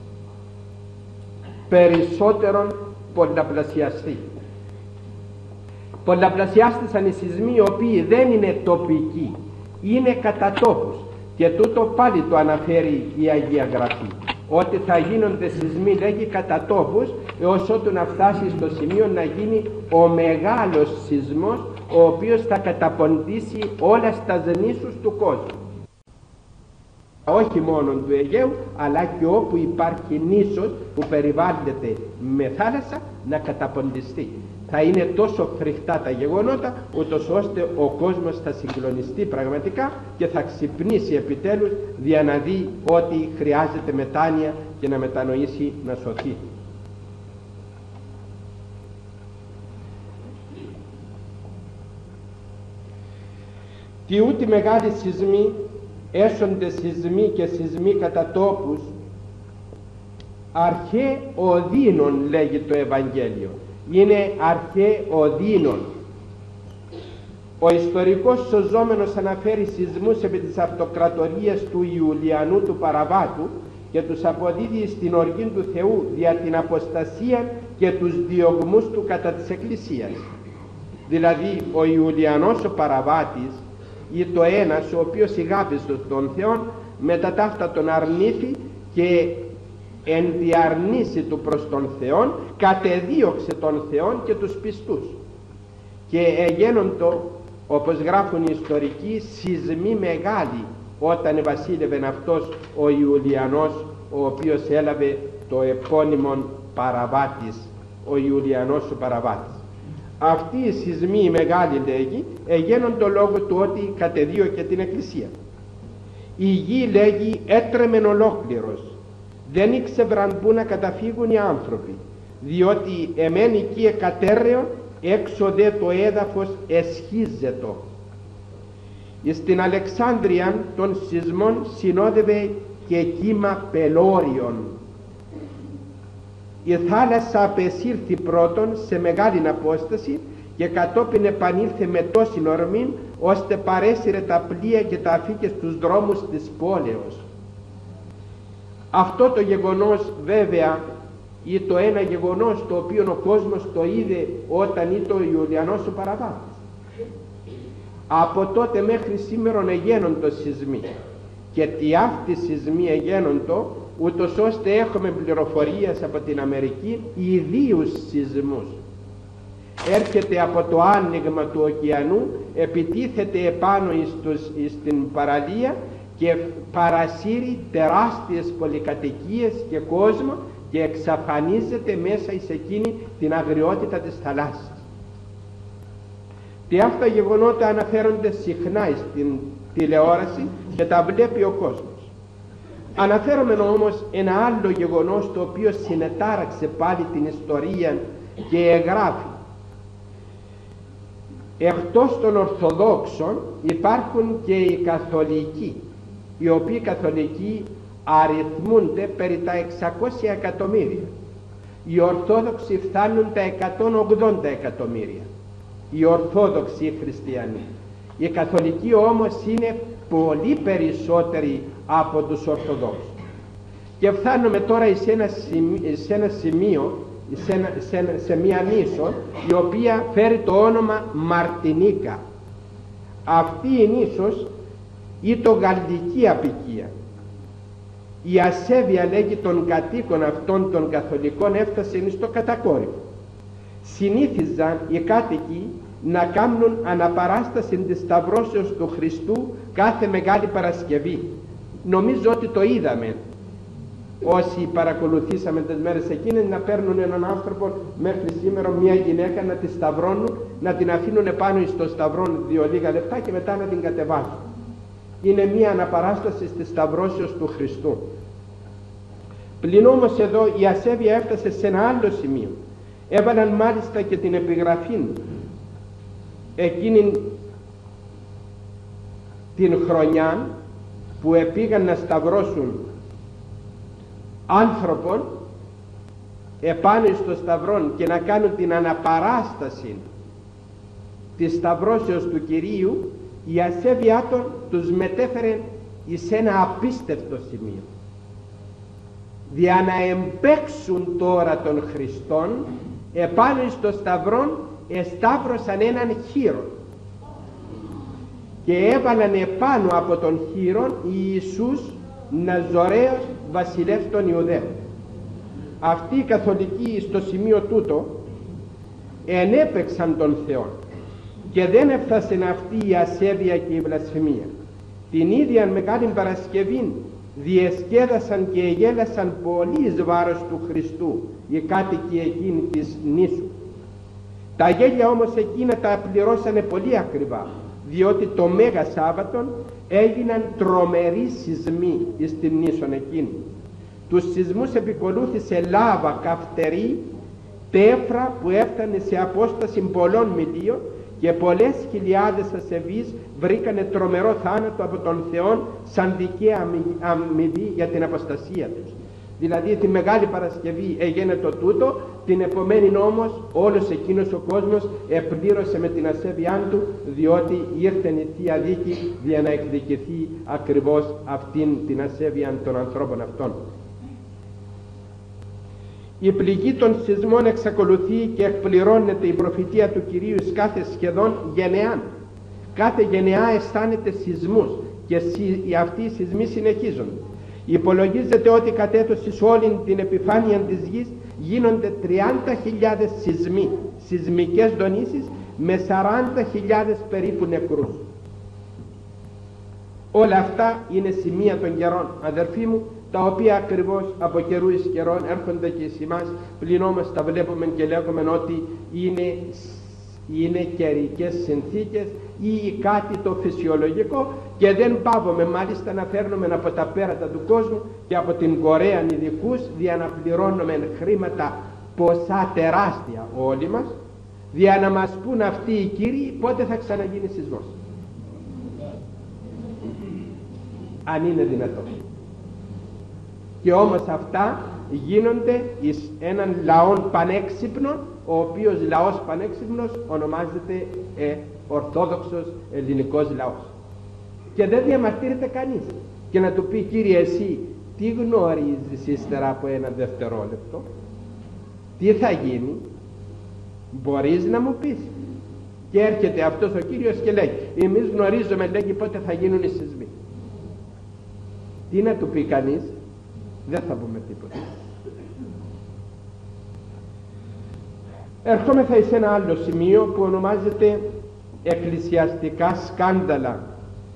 [SPEAKER 1] περισσότερον πολλαπλασιαστεί. Πολλαπλασιάστησαν οι σεισμοί οι οποίοι δεν είναι τοπικοί, είναι κατά τόπους, και τούτο πάλι το αναφέρει η Αγία Γραφή, ότι θα γίνονται σεισμοί, λέγει, κατά τόπους, έως ότου να φτάσει στο σημείο να γίνει ο μεγάλος σεισμός, ο οποίος θα καταποντήσει όλα στα νήσους του κόσμου. Όχι μόνο του Αιγαίου, αλλά και όπου υπάρχει νήσος που περιβάλλεται με θάλασσα, να καταποντιστεί. Θα είναι τόσο φρικτά τα γεγονότα, ούτως ώστε ο κόσμος θα συγκλονιστεί πραγματικά και θα ξυπνήσει επιτέλους για να δει ότι χρειάζεται μετάνοια και να μετανοήσει να σωθεί. Τι ούτε μεγάλοι σεισμοί έσονται σεισμοί και σεισμοί κατά τόπους, αρχέ οδύνων λέγει το Ευαγγέλιο. Είναι αρχέ οδύνων. Ο ιστορικός Σωζόμενος αναφέρει σεισμούς επί της αυτοκρατορίας του Ιουλιανού του Παραβάτου και τους αποδίδει στην οργή του Θεού δια την αποστασία και τους διωγμούς του κατά της Εκκλησίας. Δηλαδή ο Ιουλιανός ο Παραβάτης ή το ένας ο οποίος ηγάπησε τον Θεό, μετά ταύτα τον αρνήθη και εν διαρνήσει του προς τον Θεόν κατεδίωξε τον Θεόν και τους πιστούς, και εγένοντο, όπως γράφουν οι ιστορικοί, σεισμοί μεγάλοι όταν βασίλευε αυτός ο Ιουλιανός, ο οποίος έλαβε το επώνυμο Παραβάτης, ο Ιουλιανός ο Παραβάτης. Αυτοί οι σεισμοί μεγάλοι, λέγει, εγένοντο λόγω του ότι κατεδίωκε την Εκκλησία. Η γη, λέγει, έτρεμεν ολόκληρος, δεν ήξευραν πού να καταφύγουν οι άνθρωποι, διότι εμέν εκεί εκατέρρεον, έξω δε το έδαφος εσχίζετο. Στην Αλεξάνδρεια των σεισμών συνόδευε και κύμα πελώριων. Η θάλασσα απεσύρθη πρώτον σε μεγάλη απόσταση και κατόπιν επανήλθε με τόση ορμή, ώστε παρέσυρε τα πλοία και τα αφήκε στους δρόμους της πόλεως. Αυτό το γεγονός βέβαια ή το ένα γεγονός το οποίο ο κόσμος το είδε όταν ήταν ο Ιουλιανός ο Παραβάτης. Από τότε μέχρι σήμερον εγένοντο σεισμοί, και τι αυτοί σεισμοί εγένοντο, ούτως ώστε έχουμε πληροφορίες από την Αμερική ιδίους σεισμούς. Έρχεται από το άνοιγμα του ωκεανού, επιτίθεται επάνω στην παραλία και παρασύρει τεράστιες πολυκατοικίες και κόσμο και εξαφανίζεται μέσα σε εκείνη την αγριότητα της θαλάσσης. Και αυτά γεγονότα αναφέρονται συχνά στην τηλεόραση και τα βλέπει ο κόσμος. Αναφέρομαι όμως ένα άλλο γεγονός το οποίο συνετάραξε πάλι την ιστορία και εγγράφει. Εκτός των Ορθοδόξων υπάρχουν και οι Καθολικοί, οι οποίοι Καθολικοί αριθμούνται περί τα 600 εκατομμύρια. Οι Ορθόδοξοι φτάνουν τα 180 εκατομμύρια. Οι Ορθόδοξοι Χριστιανοί. Οι Καθολικοί όμως είναι πολύ περισσότεροι από τους Ορθοδόξους. Και φτάνουμε τώρα σε ένα σημείο, σε μια νήσο, η οποία φέρει το όνομα Μαρτινίκα. Αυτή η νήσος ήταν γαλλική αποικία. Η ασέβεια, λέγει, των κατοίκων αυτών των Καθολικών έφτασε στο κατακόρυφο. Συνήθιζαν οι κάτοικοι να κάνουν αναπαράσταση της Σταυρώσεως του Χριστού κάθε Μεγάλη Παρασκευή. Νομίζω ότι το είδαμε όσοι παρακολουθήσαμε τις μέρες εκείνες, να παίρνουν έναν άνθρωπο μέχρι σήμερα, μια γυναίκα, να τη σταυρώνουν, να την αφήνουν επάνω στο σταυρό 2 λίγα λεπτά και μετά να την κατεβάσουν. Είναι μια αναπαράσταση της Σταυρώσεως του Χριστού. Πλην όμως εδώ η ασέβεια έφτασε σε ένα άλλο σημείο. Έβαλαν μάλιστα και την επιγραφή εκείνη την χρονιά που επήγαν να σταυρώσουν άνθρωπον επάνω στο σταυρόν και να κάνουν την αναπαράσταση της Σταυρώσεως του Κυρίου. Η ασέβειά των τους μετέφερε εις ένα απίστευτο σημείο. Δια να εμπαίξουν τώρα των Χριστών, επάνω στο σταυρόν εσταύρωσαν έναν χείρον και έβαλαν επάνω από τον χείρον Ιησούς Ναζωραίος βασιλεύς των Ιουδαίων. Αυτοί οι Καθολικοί στο σημείο τούτο ενέπαιξαν τον Θεό και δεν έφτασε αυτή η ασέβεια και η βλασφημία. Την ίδια Μεγάλη Παρασκευή διεσκέδασαν και γέλασαν πολύ εις βάρος του Χριστού οι κάτοικοι εκείνη της νήσου. Τα γέλια όμως εκείνα τα πληρώσανε πολύ ακριβά, διότι το Μέγα Σάββατον έγιναν τρομεροί σεισμοί στην νήσον εκείνη. Τους σεισμούς επικολούθησε λάβα καυτερή, τέφρα που έφτανε σε απόσταση πολλών μιλίων και πολλές χιλιάδες ασεβείς βρήκανε τρομερό θάνατο από τον Θεό σαν δικαία αμοιβή για την αποστασία τους. Δηλαδή τη Μεγάλη Παρασκευή έγινε το τούτο, την επομένη όμως όλος εκείνος ο κόσμος επλήρωσε με την ασέβειά του, διότι ήρθε η Θεία Δίκη για να εκδικηθεί ακριβώς αυτήν την ασέβεια των ανθρώπων αυτών. Η πληγή των σεισμών εξακολουθεί και εκπληρώνεται η προφητεία του Κυρίου εις κάθε σχεδόν γενεάν. Κάθε γενεά αισθάνεται σεισμούς και αυτοί οι σεισμοί συνεχίζονται. Υπολογίζεται ότι κατ' έτος εις όλη την επιφάνεια της γης γίνονται 30.000 σεισμοί, σεισμικές δονήσεις με 40.000 περίπου νεκρούς. Όλα αυτά είναι σημεία των καιρών, αδερφοί μου, τα οποία ακριβώς από καιρού εις καιρών έρχονται και εις εμάς, πλην όμως τα βλέπουμε και λέγουμε ότι είναι καιρικές συνθήκες ή κάτι το φυσιολογικό, και δεν πάβουμε μάλιστα να φέρνουμε από τα πέρατα του κόσμου και από την Κορέα ειδικούς, για να πληρώνουμε χρήματα ποσά τεράστια όλοι μας, για να μας πούν αυτοί οι κύριοι πότε θα ξαναγίνει σεισμός, αν είναι δυνατόν. Και όμως αυτά γίνονται εις έναν λαό πανέξυπνο, ο οποίος λαός πανέξυπνος ονομάζεται Ορθόδοξος ελληνικός λαός. Και δεν διαμαρτύρεται κανείς και να του πει, κύριε, εσύ τι γνωρίζεις ύστερα από ένα δευτερόλεπτο, τι θα γίνει, μπορείς να μου πεις? Και έρχεται αυτός ο Κύριος και λέει, εμείς γνωρίζουμε, λέγει, πότε θα γίνουν οι σεισμοί. Τι να του πει κανείς? Δεν θα πούμε τίποτα. Ερχόμεθα σε ένα άλλο σημείο που ονομάζεται εκκλησιαστικά σκάνδαλα.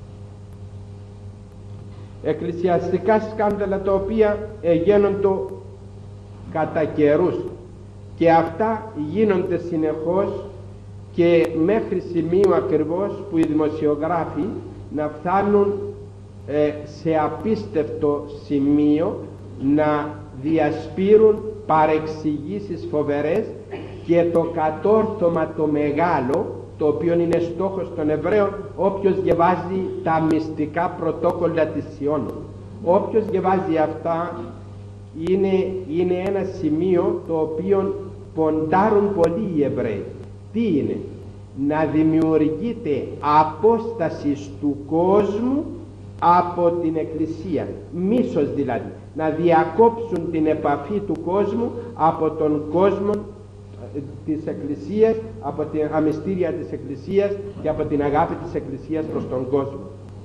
[SPEAKER 1] Εκκλησιαστικά σκάνδαλα τα οποία γίνονται κατά καιρούς, και αυτά γίνονται συνεχώς και μέχρι σημείο ακριβώς που οι δημοσιογράφοι να φτάνουν σε απίστευτο σημείο να διασπείρουν παρεξηγήσεις φοβερές, και το κατόρθωμα το μεγάλο, το οποίο είναι στόχος των Εβραίων, όποιος διαβάζει τα μυστικά πρωτόκολλα της Ιώνου, όποιος διαβάζει αυτά, είναι ένα σημείο το οποίο ποντάρουν πολλοί οι Εβραίοι. Τι είναι? Να δημιουργείται απόσταση του κόσμου από την Εκκλησία, μίσος δηλαδή, να διακόψουν την επαφή του κόσμου από τον κόσμο της Εκκλησίας, από την αμυστήρια της Εκκλησίας και από την αγάπη της Εκκλησίας προς τον κόσμο.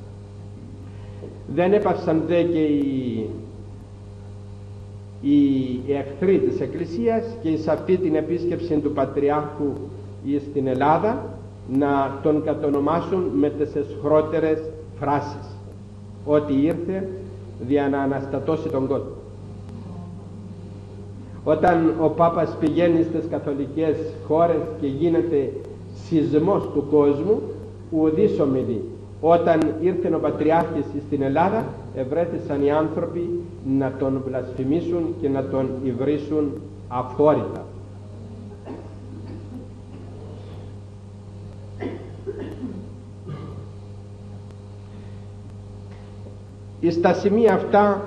[SPEAKER 1] Δεν έπαυσαν δε και οι εχθροί της Εκκλησίας και σε αυτή την επίσκεψη του Πατριάρχου στην Ελλάδα να τον κατονομάσουν με τις εσχρότερες φράσεις, ότι ήρθε για να αναστατώσει τον κόσμο. Όταν ο Πάπας πηγαίνει στις καθολικές χώρες και γίνεται σεισμός του κόσμου, ουδής ομιλεί. Όταν ήρθε ο Πατριάρχης στην Ελλάδα, ευρέθησαν οι άνθρωποι να τον βλασφημίσουν και να τον υβρίσουν αφόρητα. Στα σημεία αυτά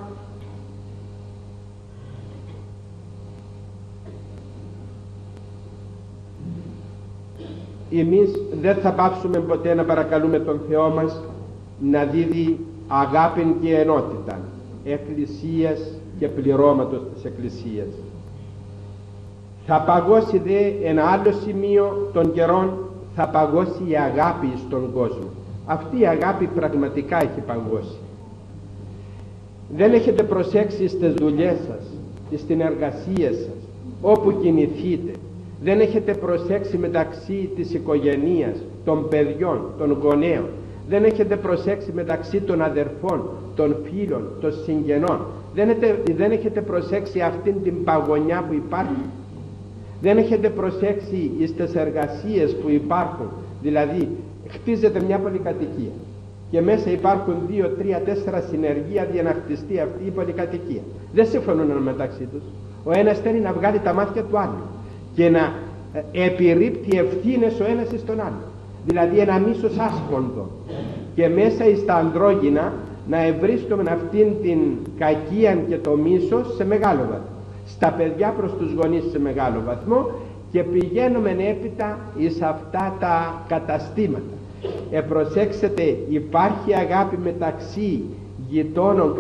[SPEAKER 1] εμείς δεν θα πάψουμε ποτέ να παρακαλούμε τον Θεό μας να δίδει αγάπη και ενότητα Εκκλησίας και πληρώματος της Εκκλησίας. Θα παγώσει δε ένα άλλο σημείο των καιρών, θα παγώσει η αγάπη στον κόσμο. Αυτή η αγάπη πραγματικά έχει παγώσει. Δεν έχετε προσέξει στις δουλειές σας, στην εργασία σας, όπου κινηθείτε? Δεν έχετε προσέξει μεταξύ της οικογένειας, των παιδιών, των γονέων? Δεν έχετε προσέξει μεταξύ των αδερφών, των φίλων, των συγγενών? Δεν έχετε προσέξει αυτήν την παγωνιά που υπάρχει? Δεν έχετε προσέξει στις εργασίες που υπάρχουν? Δηλαδή χτίζεται μια πολυκατοικία και μέσα υπάρχουν 2, 3, 4 συνεργεία για να χτιστεί αυτή η πολυκατοικία. Δεν συμφωνούν μεταξύ τους. Ο ένας θέλει να βγάλει τα μάτια του άλλου και να επιρρύπτει ευθύνες ο ένας στον άλλο. δηλαδή ένα μίσος άσπονδο, και μέσα εις τα ανδρόγυνα να ευρίσκουμε αυτήν την κακία και το μίσος σε μεγάλο βαθμό, στα παιδιά προς τους γονείς σε μεγάλο βαθμό, και πηγαίνουμε έπειτα εις αυτά τα καταστήματα. Προσέξτε, υπάρχει αγάπη μεταξύ γειτόνων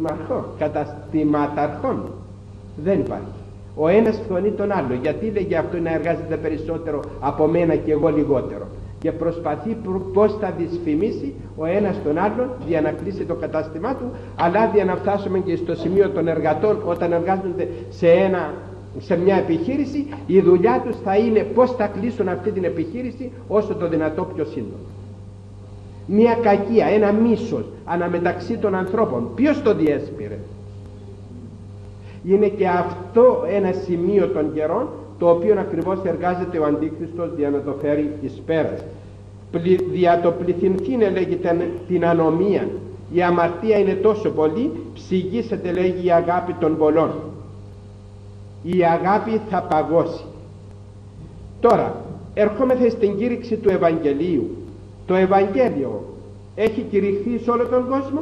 [SPEAKER 1] καταστηματαρχών? Δεν υπάρχει. Ο ένας φθονεί τον άλλο. Γιατί λέγει αυτό να εργάζεται περισσότερο από μένα και εγώ λιγότερο? Και προσπαθεί πώς θα δυσφημίσει ο ένας τον άλλον για να κλείσει το κατάστημά του, αλλά για να φτάσουμε και στο σημείο των εργατών, όταν εργάζονται σε μια επιχείρηση, η δουλειά τους θα είναι πώς θα κλείσουν αυτή την επιχείρηση όσο το δυνατό πιο σύντομα. Μια κακία, ένα μίσος αναμεταξύ των ανθρώπων, ποιος το διέσπηρε? Είναι και αυτό ένα σημείο των καιρών, το οποίο ακριβώς εργάζεται ο Αντίχριστος για να το φέρει εις πέρας. Δια το πληθυνθήνε, λέγεται, την ανομία, η αμαρτία είναι τόσο πολύ, ψυγίσεται, λέγει, η αγάπη των πολλών. Η αγάπη θα παγώσει. Τώρα ερχόμεθα στην κήρυξη του Ευαγγελίου. Το Ευαγγέλιο έχει κηρυχθεί σε όλο τον κόσμο?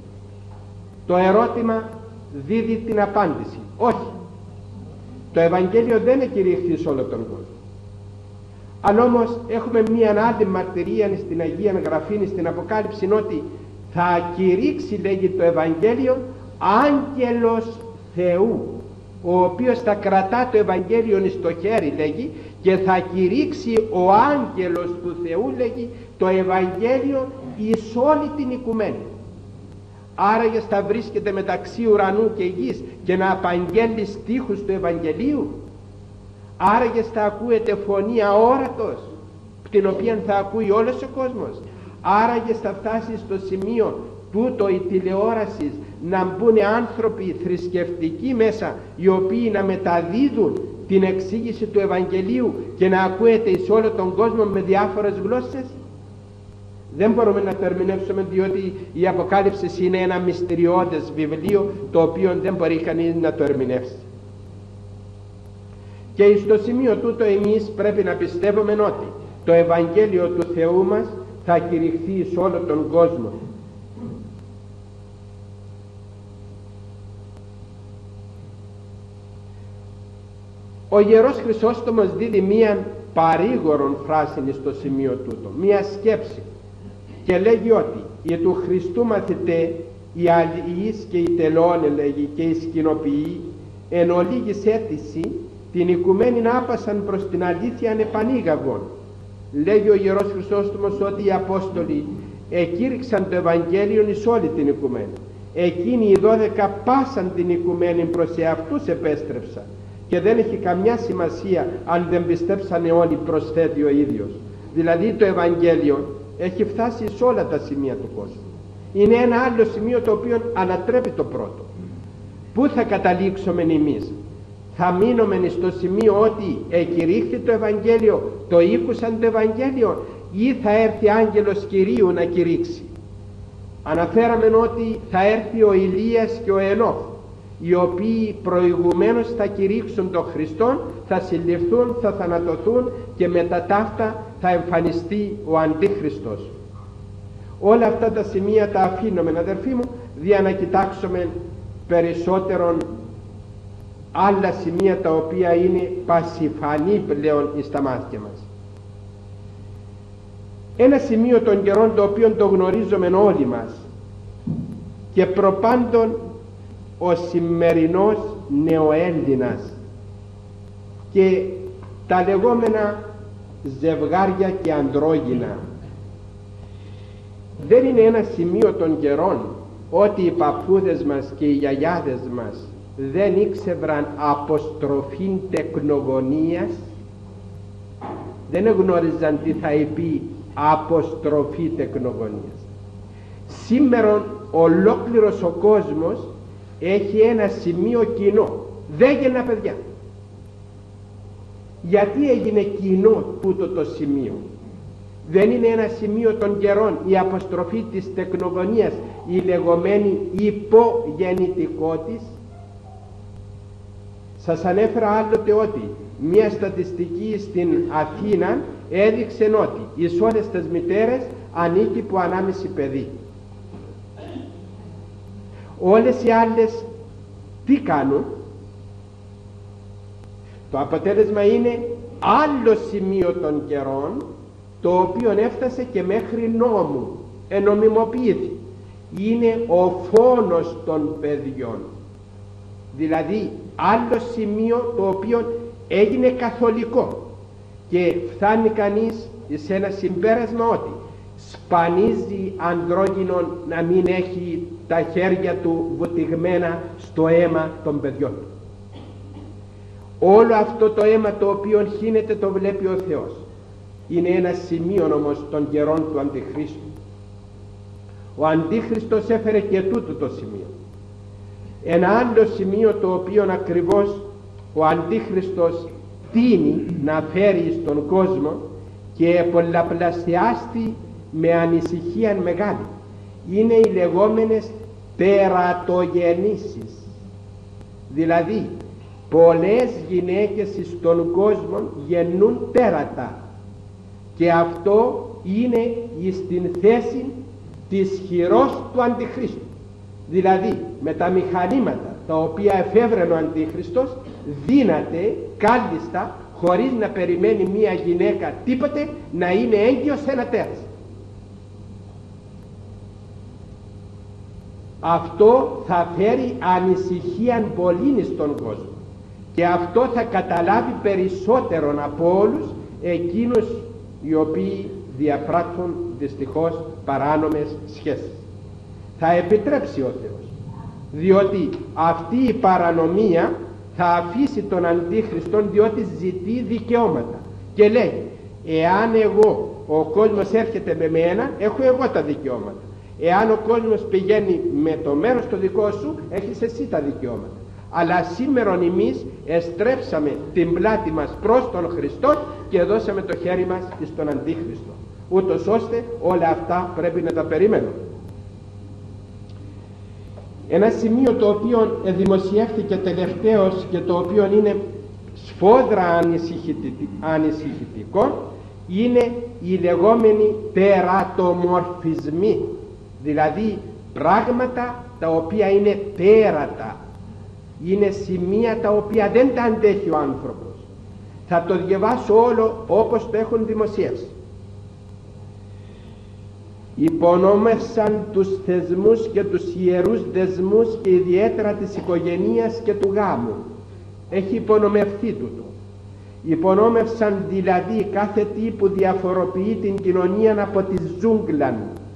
[SPEAKER 1] Το ερώτημα δίδει την απάντηση: όχι. Το Ευαγγέλιο δεν έχει κηρυχθεί σε όλο τον κόσμο. Αλλά όμως έχουμε μία άλλη μαρτυρία στην Αγία Γραφή, στην Αποκάλυψη, ότι θα κηρύξει, λέγει, το Ευαγγέλιο άγγελος Θεού, ο οποίος θα κρατά το Ευαγγέλιο στο χέρι, λέγει, και θα κηρύξει ο άγγελος του Θεού, λέγει, το Ευαγγέλιο εις όλη την οικουμένη. Άραγε θα βρίσκεται μεταξύ ουρανού και γης και να απαγγέλει στίχους του Ευαγγελίου? Άραγε θα ακούεται φωνή αόρατος, την οποία θα ακούει όλος ο κόσμος? Άραγε θα φτάσει στο σημείο τούτο η τηλεόραση να μπουν άνθρωποι θρησκευτικοί μέσα, οι οποίοι να μεταδίδουν την εξήγηση του Ευαγγελίου και να ακούεται εις όλο τον κόσμο με διάφορες γλώσσες? Δεν μπορούμε να το ερμηνεύσουμε, διότι η Αποκάλυψη είναι ένα μυστηριώδες βιβλίο, το οποίο δεν μπορεί κανείς να το ερμηνεύσει. Και στο σημείο τούτο εμείς πρέπει να πιστεύουμε ότι το Ευαγγέλιο του Θεού μας θα κηρυχθεί σε όλο τον κόσμο. Ο Ιερός Χρυσόστομος δίδει μία παρήγορον φράση στο σημείο τούτο, μία σκέψη, και λέγει ότι οι του Χριστού μαθητέ, οι αλληλείς και οι τελώνε, λέγει, και οι σκηνοποιοί, εν ολίγης αίτηση την οικουμένη να άπασαν προς την αλήθεια ανεπανήγαγον. Λέγει ο Ιερός Χρυσόστομος ότι οι Απόστολοι εκήρυξαν το Ευαγγέλιο εις όλη την οικουμένη. Εκείνοι οι 12 πάσαν την οικουμένη προς εαυτούς επέστρεψαν, και δεν έχει καμιά σημασία αν δεν πιστέψανε όλοι, προσθέτει ο ίδιος. Δηλαδή το Ευαγγέλιο έχει φτάσει σε όλα τα σημεία του κόσμου. Είναι ένα άλλο σημείο το οποίο ανατρέπει το πρώτο. Πού θα καταλήξουμε εμείς? Θα μείνουμε στο σημείο ότι εκηρύχθη το Ευαγγέλιο, το ήκουσαν το Ευαγγέλιο, ή θα έρθει άγγελος Κυρίου να κηρύξει? Αναφέραμε ότι θα έρθει ο Ηλίας και ο Ενώχ, οι οποίοι προηγουμένως θα κηρύξουν τον Χριστόν, θα συλληφθούν, θα θανατωθούν και μετά ταύτα θα εμφανιστεί ο Αντίχριστος. Όλα αυτά τα σημεία τα αφήνουμε, αδερφοί μου, για να κοιτάξουμε περισσότερον άλλα σημεία τα οποία είναι πασιφανή πλέον στα μάτια μας. Ένα σημείο των καιρών το οποίο το γνωρίζουμε όλοι μας και προπάντων ο σημερινός νεοέλληνας και τα λεγόμενα ζευγάρια και ανδρόγυνα, δεν είναι ένα σημείο των καιρών ότι οι παππούδες μας και οι γιαγιάδες μας δεν ήξευραν αποστροφή τεκνογωνίας? Δεν γνώριζαν τι θα πει αποστροφή τεκνογωνίας. Σήμερα ολόκληρος ο κόσμος έχει ένα σημείο κοινό. Δεν έγινα, παιδιά. Γιατί έγινε κοινό τούτο το σημείο? Δεν είναι ένα σημείο των καιρών η αποστροφή της τεκνογωνίας, η λεγόμενη υπογεννητικότης? Σας ανέφερα άλλοτε ότι μια στατιστική στην Αθήνα έδειξε ότι εις όλες τις μητέρες ανήκει που ανάμιση παιδί. Όλες οι άλλες τι κάνουν? Το αποτέλεσμα είναι άλλο σημείο των καιρών, το οποίο έφτασε και μέχρι νόμου, ενομιμοποιήθη. Είναι ο φόνος των παιδιών. Δηλαδή άλλο σημείο το οποίο έγινε καθολικό, και φτάνει κανείς σε ένα συμπέρασμα ότι σπανίζει ανδρόγυνον να μην έχει τα χέρια του βουτυγμένα στο αίμα των παιδιών του. Όλο αυτό το αίμα το οποίο χύνεται το βλέπει ο Θεός. Είναι ένα σημείο όμως των καιρών του Αντιχρίστου. Ο Αντίχριστος έφερε και τούτο το σημείο. Ένα άλλο σημείο το οποίο ακριβώς ο Αντίχριστος τείνει να φέρει στον κόσμο και πολλαπλασιάστη με ανησυχία μεγάλη, είναι οι λεγόμενες τερατογεννήσεις. Δηλαδή πολλές γυναίκες στον κόσμο γεννούν τέρατα, και αυτό είναι στην θέση της χειρός του Αντιχρίστου. Δηλαδή με τα μηχανήματα τα οποία εφεύρεν ο Αντίχριστος δύναται κάλλιστα, χωρίς να περιμένει μία γυναίκα τίποτε, να είναι έγκυος ένα τέρας. Αυτό θα φέρει ανησυχία πολύ στον κόσμο, και αυτό θα καταλάβει περισσότερον από όλους εκείνους οι οποίοι διαπράττουν δυστυχώς παράνομες σχέσεις. Θα επιτρέψει ο Θεός, διότι αυτή η παρανομία θα αφήσει τον Αντίχριστον, διότι ζητεί δικαιώματα και λέει, εάν εγώ, ο κόσμος έρχεται με μένα, έχω εγώ τα δικαιώματα. Εάν ο κόσμος πηγαίνει με το μέρος το δικό σου, έχεις εσύ τα δικαιώματα. Αλλά σήμερον εμείς εστρέψαμε την πλάτη μας προς τον Χριστό και δώσαμε το χέρι μας στον Αντίχριστο, ούτως ώστε όλα αυτά πρέπει να τα περιμένουμε. Ένα σημείο το οποίο δημοσιεύτηκε τελευταίως και το οποίο είναι σφόδρα ανησυχητικό είναι οι λεγόμενοι τερατομορφισμοί, δηλαδή πράγματα τα οποία είναι τέρατα, είναι σημεία τα οποία δεν τα αντέχει ο άνθρωπος. Θα το διαβάσω όλο όπως το έχουν δημοσιεύσει. Υπονόμευσαν τους θεσμούς και τους ιερούς δεσμούς και ιδιαίτερα της οικογενείας και του γάμου. Έχει υπονομευθεί τούτο. Υπονόμευσαν δηλαδή κάθε τι που διαφοροποιεί την κοινωνία από τη ζούγκλα.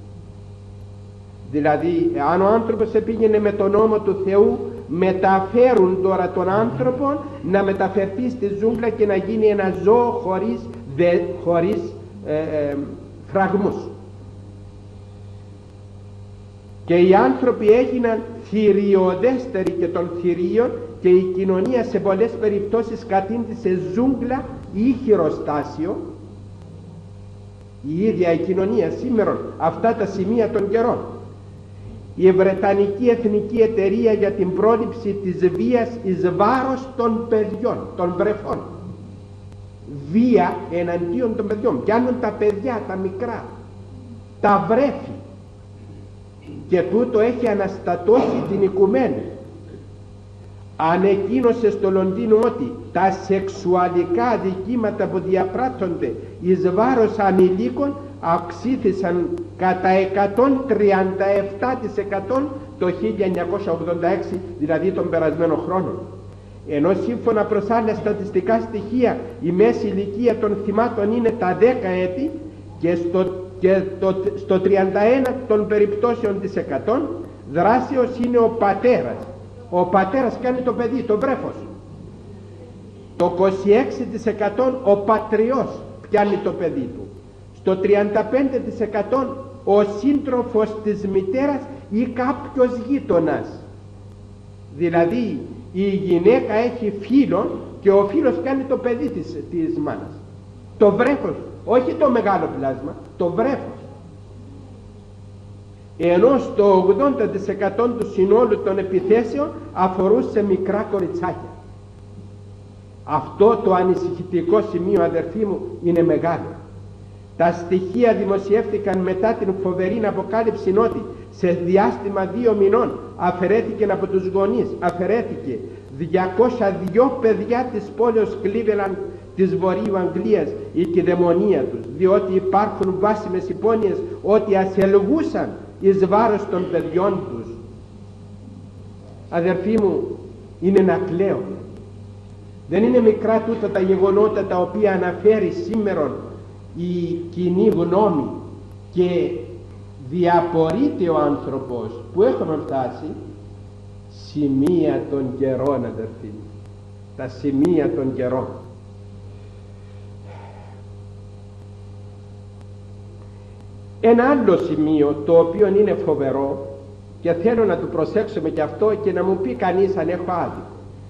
[SPEAKER 1] Δηλαδή αν ο άνθρωπος πήγαινε με τον νόμο του Θεού, μεταφέρουν τώρα τον άνθρωπο να μεταφερθεί στη ζούγκλα και να γίνει ένα ζώο χωρίς φραγμούς. Και οι άνθρωποι έγιναν θηριωδέστεροι και των θηρίων, και η κοινωνία σε πολλές περιπτώσεις κατήντησε ζούγκλα ή χειροστάσιο. Η ίδια η κοινωνία σήμερα, αυτά τα σημεία των καιρών. Η Βρετανική Εθνική Εταιρεία για την πρόληψη της βίας εις βάρος των παιδιών, των βρεφών. Βία εναντίον των παιδιών. Πιάνουν τα παιδιά, τα μικρά, τα βρέφη. Και τούτο έχει αναστατώσει την οικουμένη. Ανεκοίνωσε στο Λονδίνο ότι τα σεξουαλικά αδικήματα που διαπράττονται εις βάρος ανηλίκων αυξήθησαν κατά 137% το 1986, δηλαδή τον περασμένο χρόνο. Ενώ σύμφωνα προς άλλα στατιστικά στοιχεία η μέση ηλικία των θυμάτων είναι τα 10 έτη, και στο 31 των περιπτώσεων της 100 δράσεως είναι ο πατέρας. Ο πατέρας κάνει το παιδί, το βρέφος. Το 26% ο πατριός πιάνει το παιδί του. Στο 35% ο σύντροφος της μητέρας ή κάποιος γείτονας. Δηλαδή η γυναίκα έχει φίλον και ο φίλος κάνει το παιδί της μάνας. Το βρέφος, όχι το μεγάλο πλάσμα, το βρέφος. Ενώ στο 80% του συνόλου των επιθέσεων αφορούσε μικρά κοριτσάκια. Αυτό το ανησυχητικό σημείο, αδερφοί μου, είναι μεγάλο. Τα στοιχεία δημοσιεύτηκαν μετά την φοβερή αποκάλυψη ότι σε διάστημα 2 μηνών αφαιρέθηκε από τους γονείς, 202 παιδιά της πόλεως Cleveland της Βορείου Αγγλίας η κυδαιμονία τους, διότι υπάρχουν βάσιμες υπόνοιες ότι ασελγούσαν εις βάρος των παιδιών τους. Αδερφοί μου, είναι να κλαίω. Δεν είναι μικρά τούτα τα γεγονότα τα οποία αναφέρει σήμερα η κοινή γνώμη και διαπορείται ο άνθρωπος που έχουμε φτάσει. Σημεία των καιρών, αδερφοί, τα σημεία των καιρών. Ένα άλλο σημείο το οποίο είναι φοβερό και θέλω να το προσέξουμε και αυτό και να μου πει κανείς αν έχω άδικο.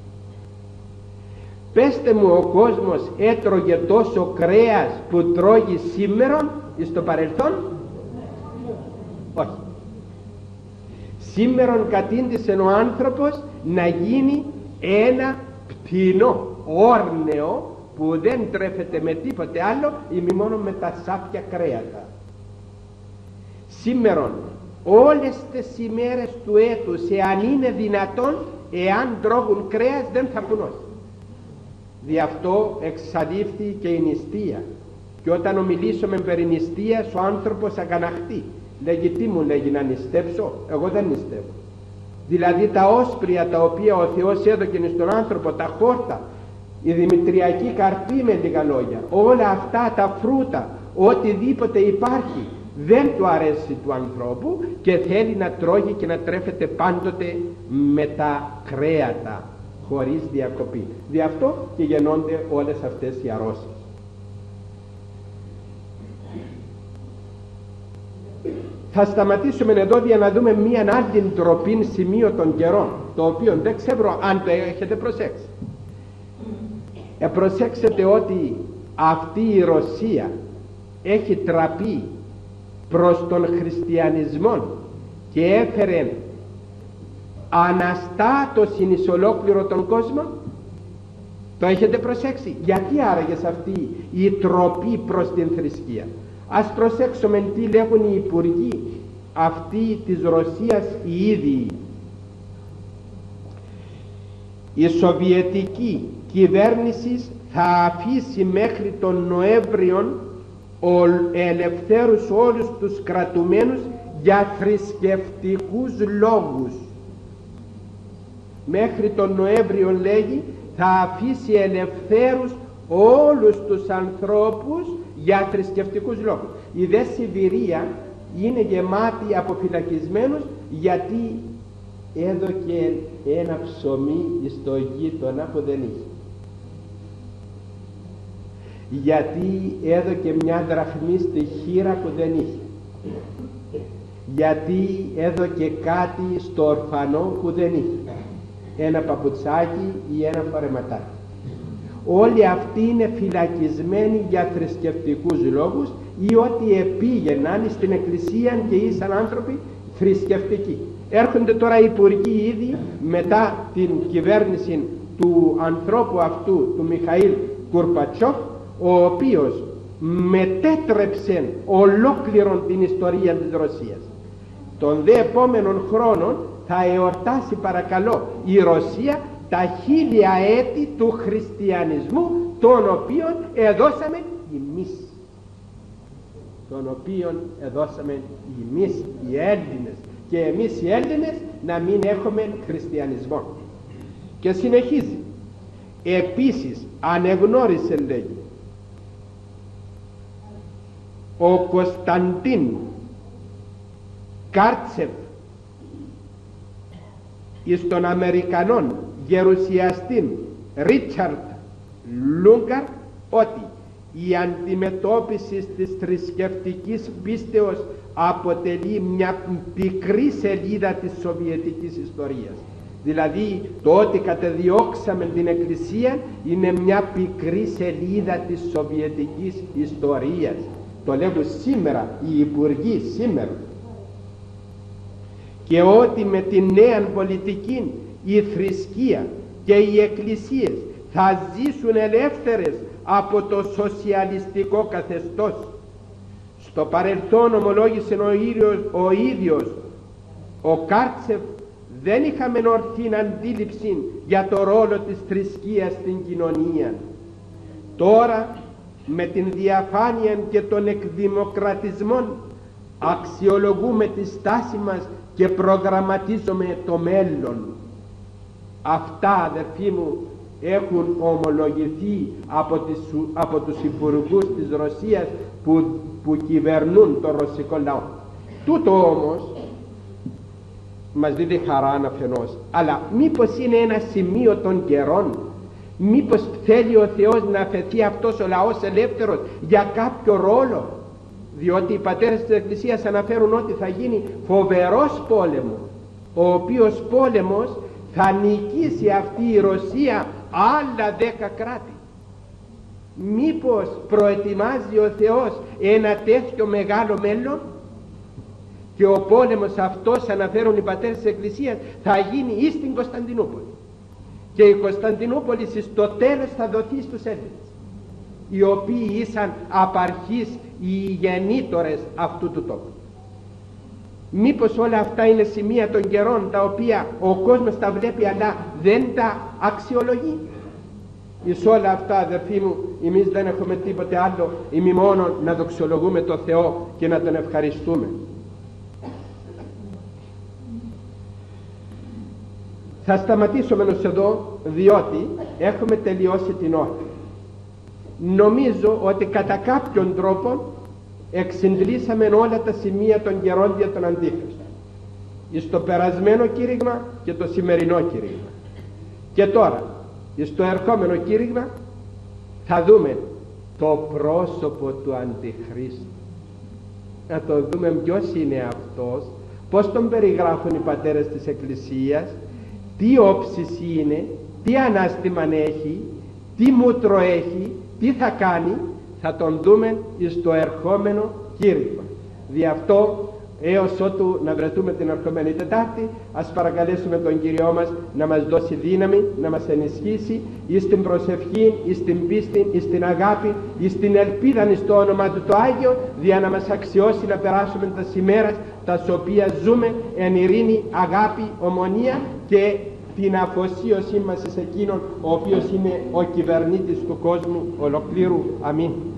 [SPEAKER 1] Πέστε μου, ο κόσμος έτρωγε τόσο κρέας που τρώγει σήμερα εις το παρελθόν? Όχι. Σήμερον κατήντησε ο άνθρωπος να γίνει ένα πτηνό όρνεο που δεν τρέφεται με τίποτε άλλο ή μόνο με τα σάπια κρέατα. Σήμερον όλες τις ημέρες του έτους, εάν είναι δυνατόν, εάν τρώγουν κρέας δεν θα πουνώσει. Δι' αυτό εξαλείφθη και η νηστεία. Και όταν ομιλήσουμε περί νηστείας, ο άνθρωπος αγαναχτεί. Λέγει, τι μου λέγει να νηστέψω? Εγώ δεν νηστεύω. Δηλαδή τα όσπρια τα οποία ο Θεός έδωκε στον άνθρωπο, τα χόρτα, η δημητριακή καρπή, με λίγα λόγια, όλα αυτά τα φρούτα, οτιδήποτε υπάρχει, δεν του αρέσει του ανθρώπου και θέλει να τρώγει και να τρέφεται πάντοτε με τα κρέατα χωρίς διακοπή. Δι' αυτό και γεννώνται όλες αυτές οι αρρώσεις. Θα σταματήσουμε εδώ για να δούμε μία άλλη ντροπή σημείο των καιρών, το οποίο δεν ξέρω αν το έχετε προσέξει. Προσέξτε ότι αυτή η Ρωσία έχει τραπεί προς τον χριστιανισμό και έφερε αναστάτωση εις ολόκληρο τον κόσμο. Το έχετε προσέξει? Γιατί άραγε σε αυτή η τροπή προς την θρησκεία? Ας προσέξουμε τι λέγουν οι υπουργοί αυτοί της Ρωσίας οι ίδιοι. Η Σοβιετική κυβέρνηση θα αφήσει μέχρι τον Νοέμβριο ελευθέρους όλους τους κρατουμένους για θρησκευτικούς λόγους. Μέχρι τον Νοέμβριο, λέγει, θα αφήσει ελευθέρους όλους τους ανθρώπους για θρησκευτικούς λόγους. Η δε Σιβηρία είναι γεμάτη από φυλακισμένους γιατί έδωκε ένα ψωμί στο γείτονα που δεν είχε. Γιατί έδωκε μια δραχμή στη χήρα που δεν είχε. Γιατί έδωκε κάτι στο ορφανό που δεν είχε. Ένα παπουτσάκι ή ένα φορεματάκι. Όλοι αυτοί είναι φυλακισμένοι για θρησκευτικούς λόγους ή ότι επήγαιναν στην εκκλησία και ήσαν άνθρωποι θρησκευτικοί. Έρχονται τώρα οι υπουργοί ήδη μετά την κυβέρνηση του ανθρώπου αυτού, του Μιχαήλ Κουρπατσόφ, ο οποίος μετέτρεψε ολόκληρον την ιστορία της Ρωσίας. Των δε επόμενων χρόνων θα εορτάσει, παρακαλώ, η Ρωσία τα 1000 έτη του χριστιανισμού, τον οποίον εδώσαμε εμείς. Τον οποίον εδώσαμε εμείς οι Έλληνες. Και εμείς οι Έλληνες να μην έχουμε χριστιανισμό. Και συνεχίζει. Επίσης ανεγνώρισε, λέγει, ο Κωνσταντίν Κάρτσεφ εις των Αμερικανών γερουσιαστήν Ρίτσαρντ Λούγκαρ ότι η αντιμετώπιση της θρησκευτικής πίστεως αποτελεί μια πικρή σελίδα της σοβιετικής ιστορίας. Δηλαδή το ότι καταδιώξαμε την Εκκλησία είναι μια πικρή σελίδα της σοβιετικής ιστορίας. Το λέγουν σήμερα οι υπουργοί σήμερα. Και ότι με τη νέα πολιτική η θρησκεία και οι εκκλησίες θα ζήσουν ελεύθερες από το σοσιαλιστικό καθεστώς. Στο παρελθόν, ομολόγησε ο ίδιος ο Κάρτσεφ, δεν είχαμε ορθή αντίληψη για το ρόλο της θρησκείας στην κοινωνία. Τώρα, με την διαφάνεια και τον εκδημοκρατισμό, αξιολογούμε τη στάση μας και προγραμματίζουμε το μέλλον. Αυτά, αδερφοί μου, έχουν ομολογηθεί από τους υπουργούς της Ρωσίας που κυβερνούν το ρωσικό λαό. Τούτο όμως μας δίδει χαρά αναφενός, αλλά μήπως είναι ένα σημείο των καιρών, μήπως θέλει ο Θεός να αφαιθεί αυτός ο λαός ελεύθερος για κάποιο ρόλο, διότι οι πατέρες της Εκκλησίας αναφέρουν ότι θα γίνει φοβερός πόλεμος, ο οποίος πόλεμος θα νικήσει αυτή η Ρωσία άλλα 10 κράτη. Μήπως προετοιμάζει ο Θεός ένα τέτοιο μεγάλο μέλλον, και ο πόλεμος αυτός, αναφέρουν οι πατέρες της Εκκλησίας, θα γίνει εις την Κωνσταντινούπολη, και η Κωνσταντινούπολη στο τέλος θα δοθεί στους Έλληνες, οι οποίοι ήσαν απαρχής οι γεννήτορες αυτού του τόπου. Μήπως όλα αυτά είναι σημεία των καιρών, τα οποία ο κόσμος τα βλέπει αλλά δεν τα αξιολογεί? Εις όλα αυτά, αδερφοί μου, εμείς δεν έχουμε τίποτε άλλο ημί μόνο να δοξολογούμε τον Θεό και να τον ευχαριστούμε. Θα σταματήσω μενος εδώ, διότι έχουμε τελειώσει την ώρα. Νομίζω ότι κατά κάποιον τρόπο εξαντλήσαμε όλα τα σημεία των καιρών για τον Αντίχριστο, εις το περασμένο κήρυγμα και το σημερινό κήρυγμα. Και τώρα, εις το ερχόμενο κήρυγμα, θα δούμε το πρόσωπο του Αντιχρίστου. Να το δούμε ποιος είναι αυτός, πώς τον περιγράφουν οι πατέρες της Εκκλησίας, τι όψεις είναι, τι ανάστημα έχει, τι μούτρο έχει, τι θα κάνει. Θα τον δούμε εις το ερχόμενο κήρυγμα. Δι' αυτό, έως ότου να βρεθούμε την ερχομένη Τετάρτη, ας παρακαλέσουμε τον Κύριό μας να μας δώσει δύναμη, να μας ενισχύσει εις την προσευχή, εις την πίστη, εις την αγάπη, εις την ελπίδα εις το όνομα του το Άγιο, δια να μας αξιώσει να περάσουμε τα ημέρας τα οποία ζούμε εν ειρήνη, αγάπη, ομονία και την αφοσίωσή μας εις εκείνον ο οποίος είναι ο κυβερνήτης του κόσμου ολοκλήρου. Αμήν.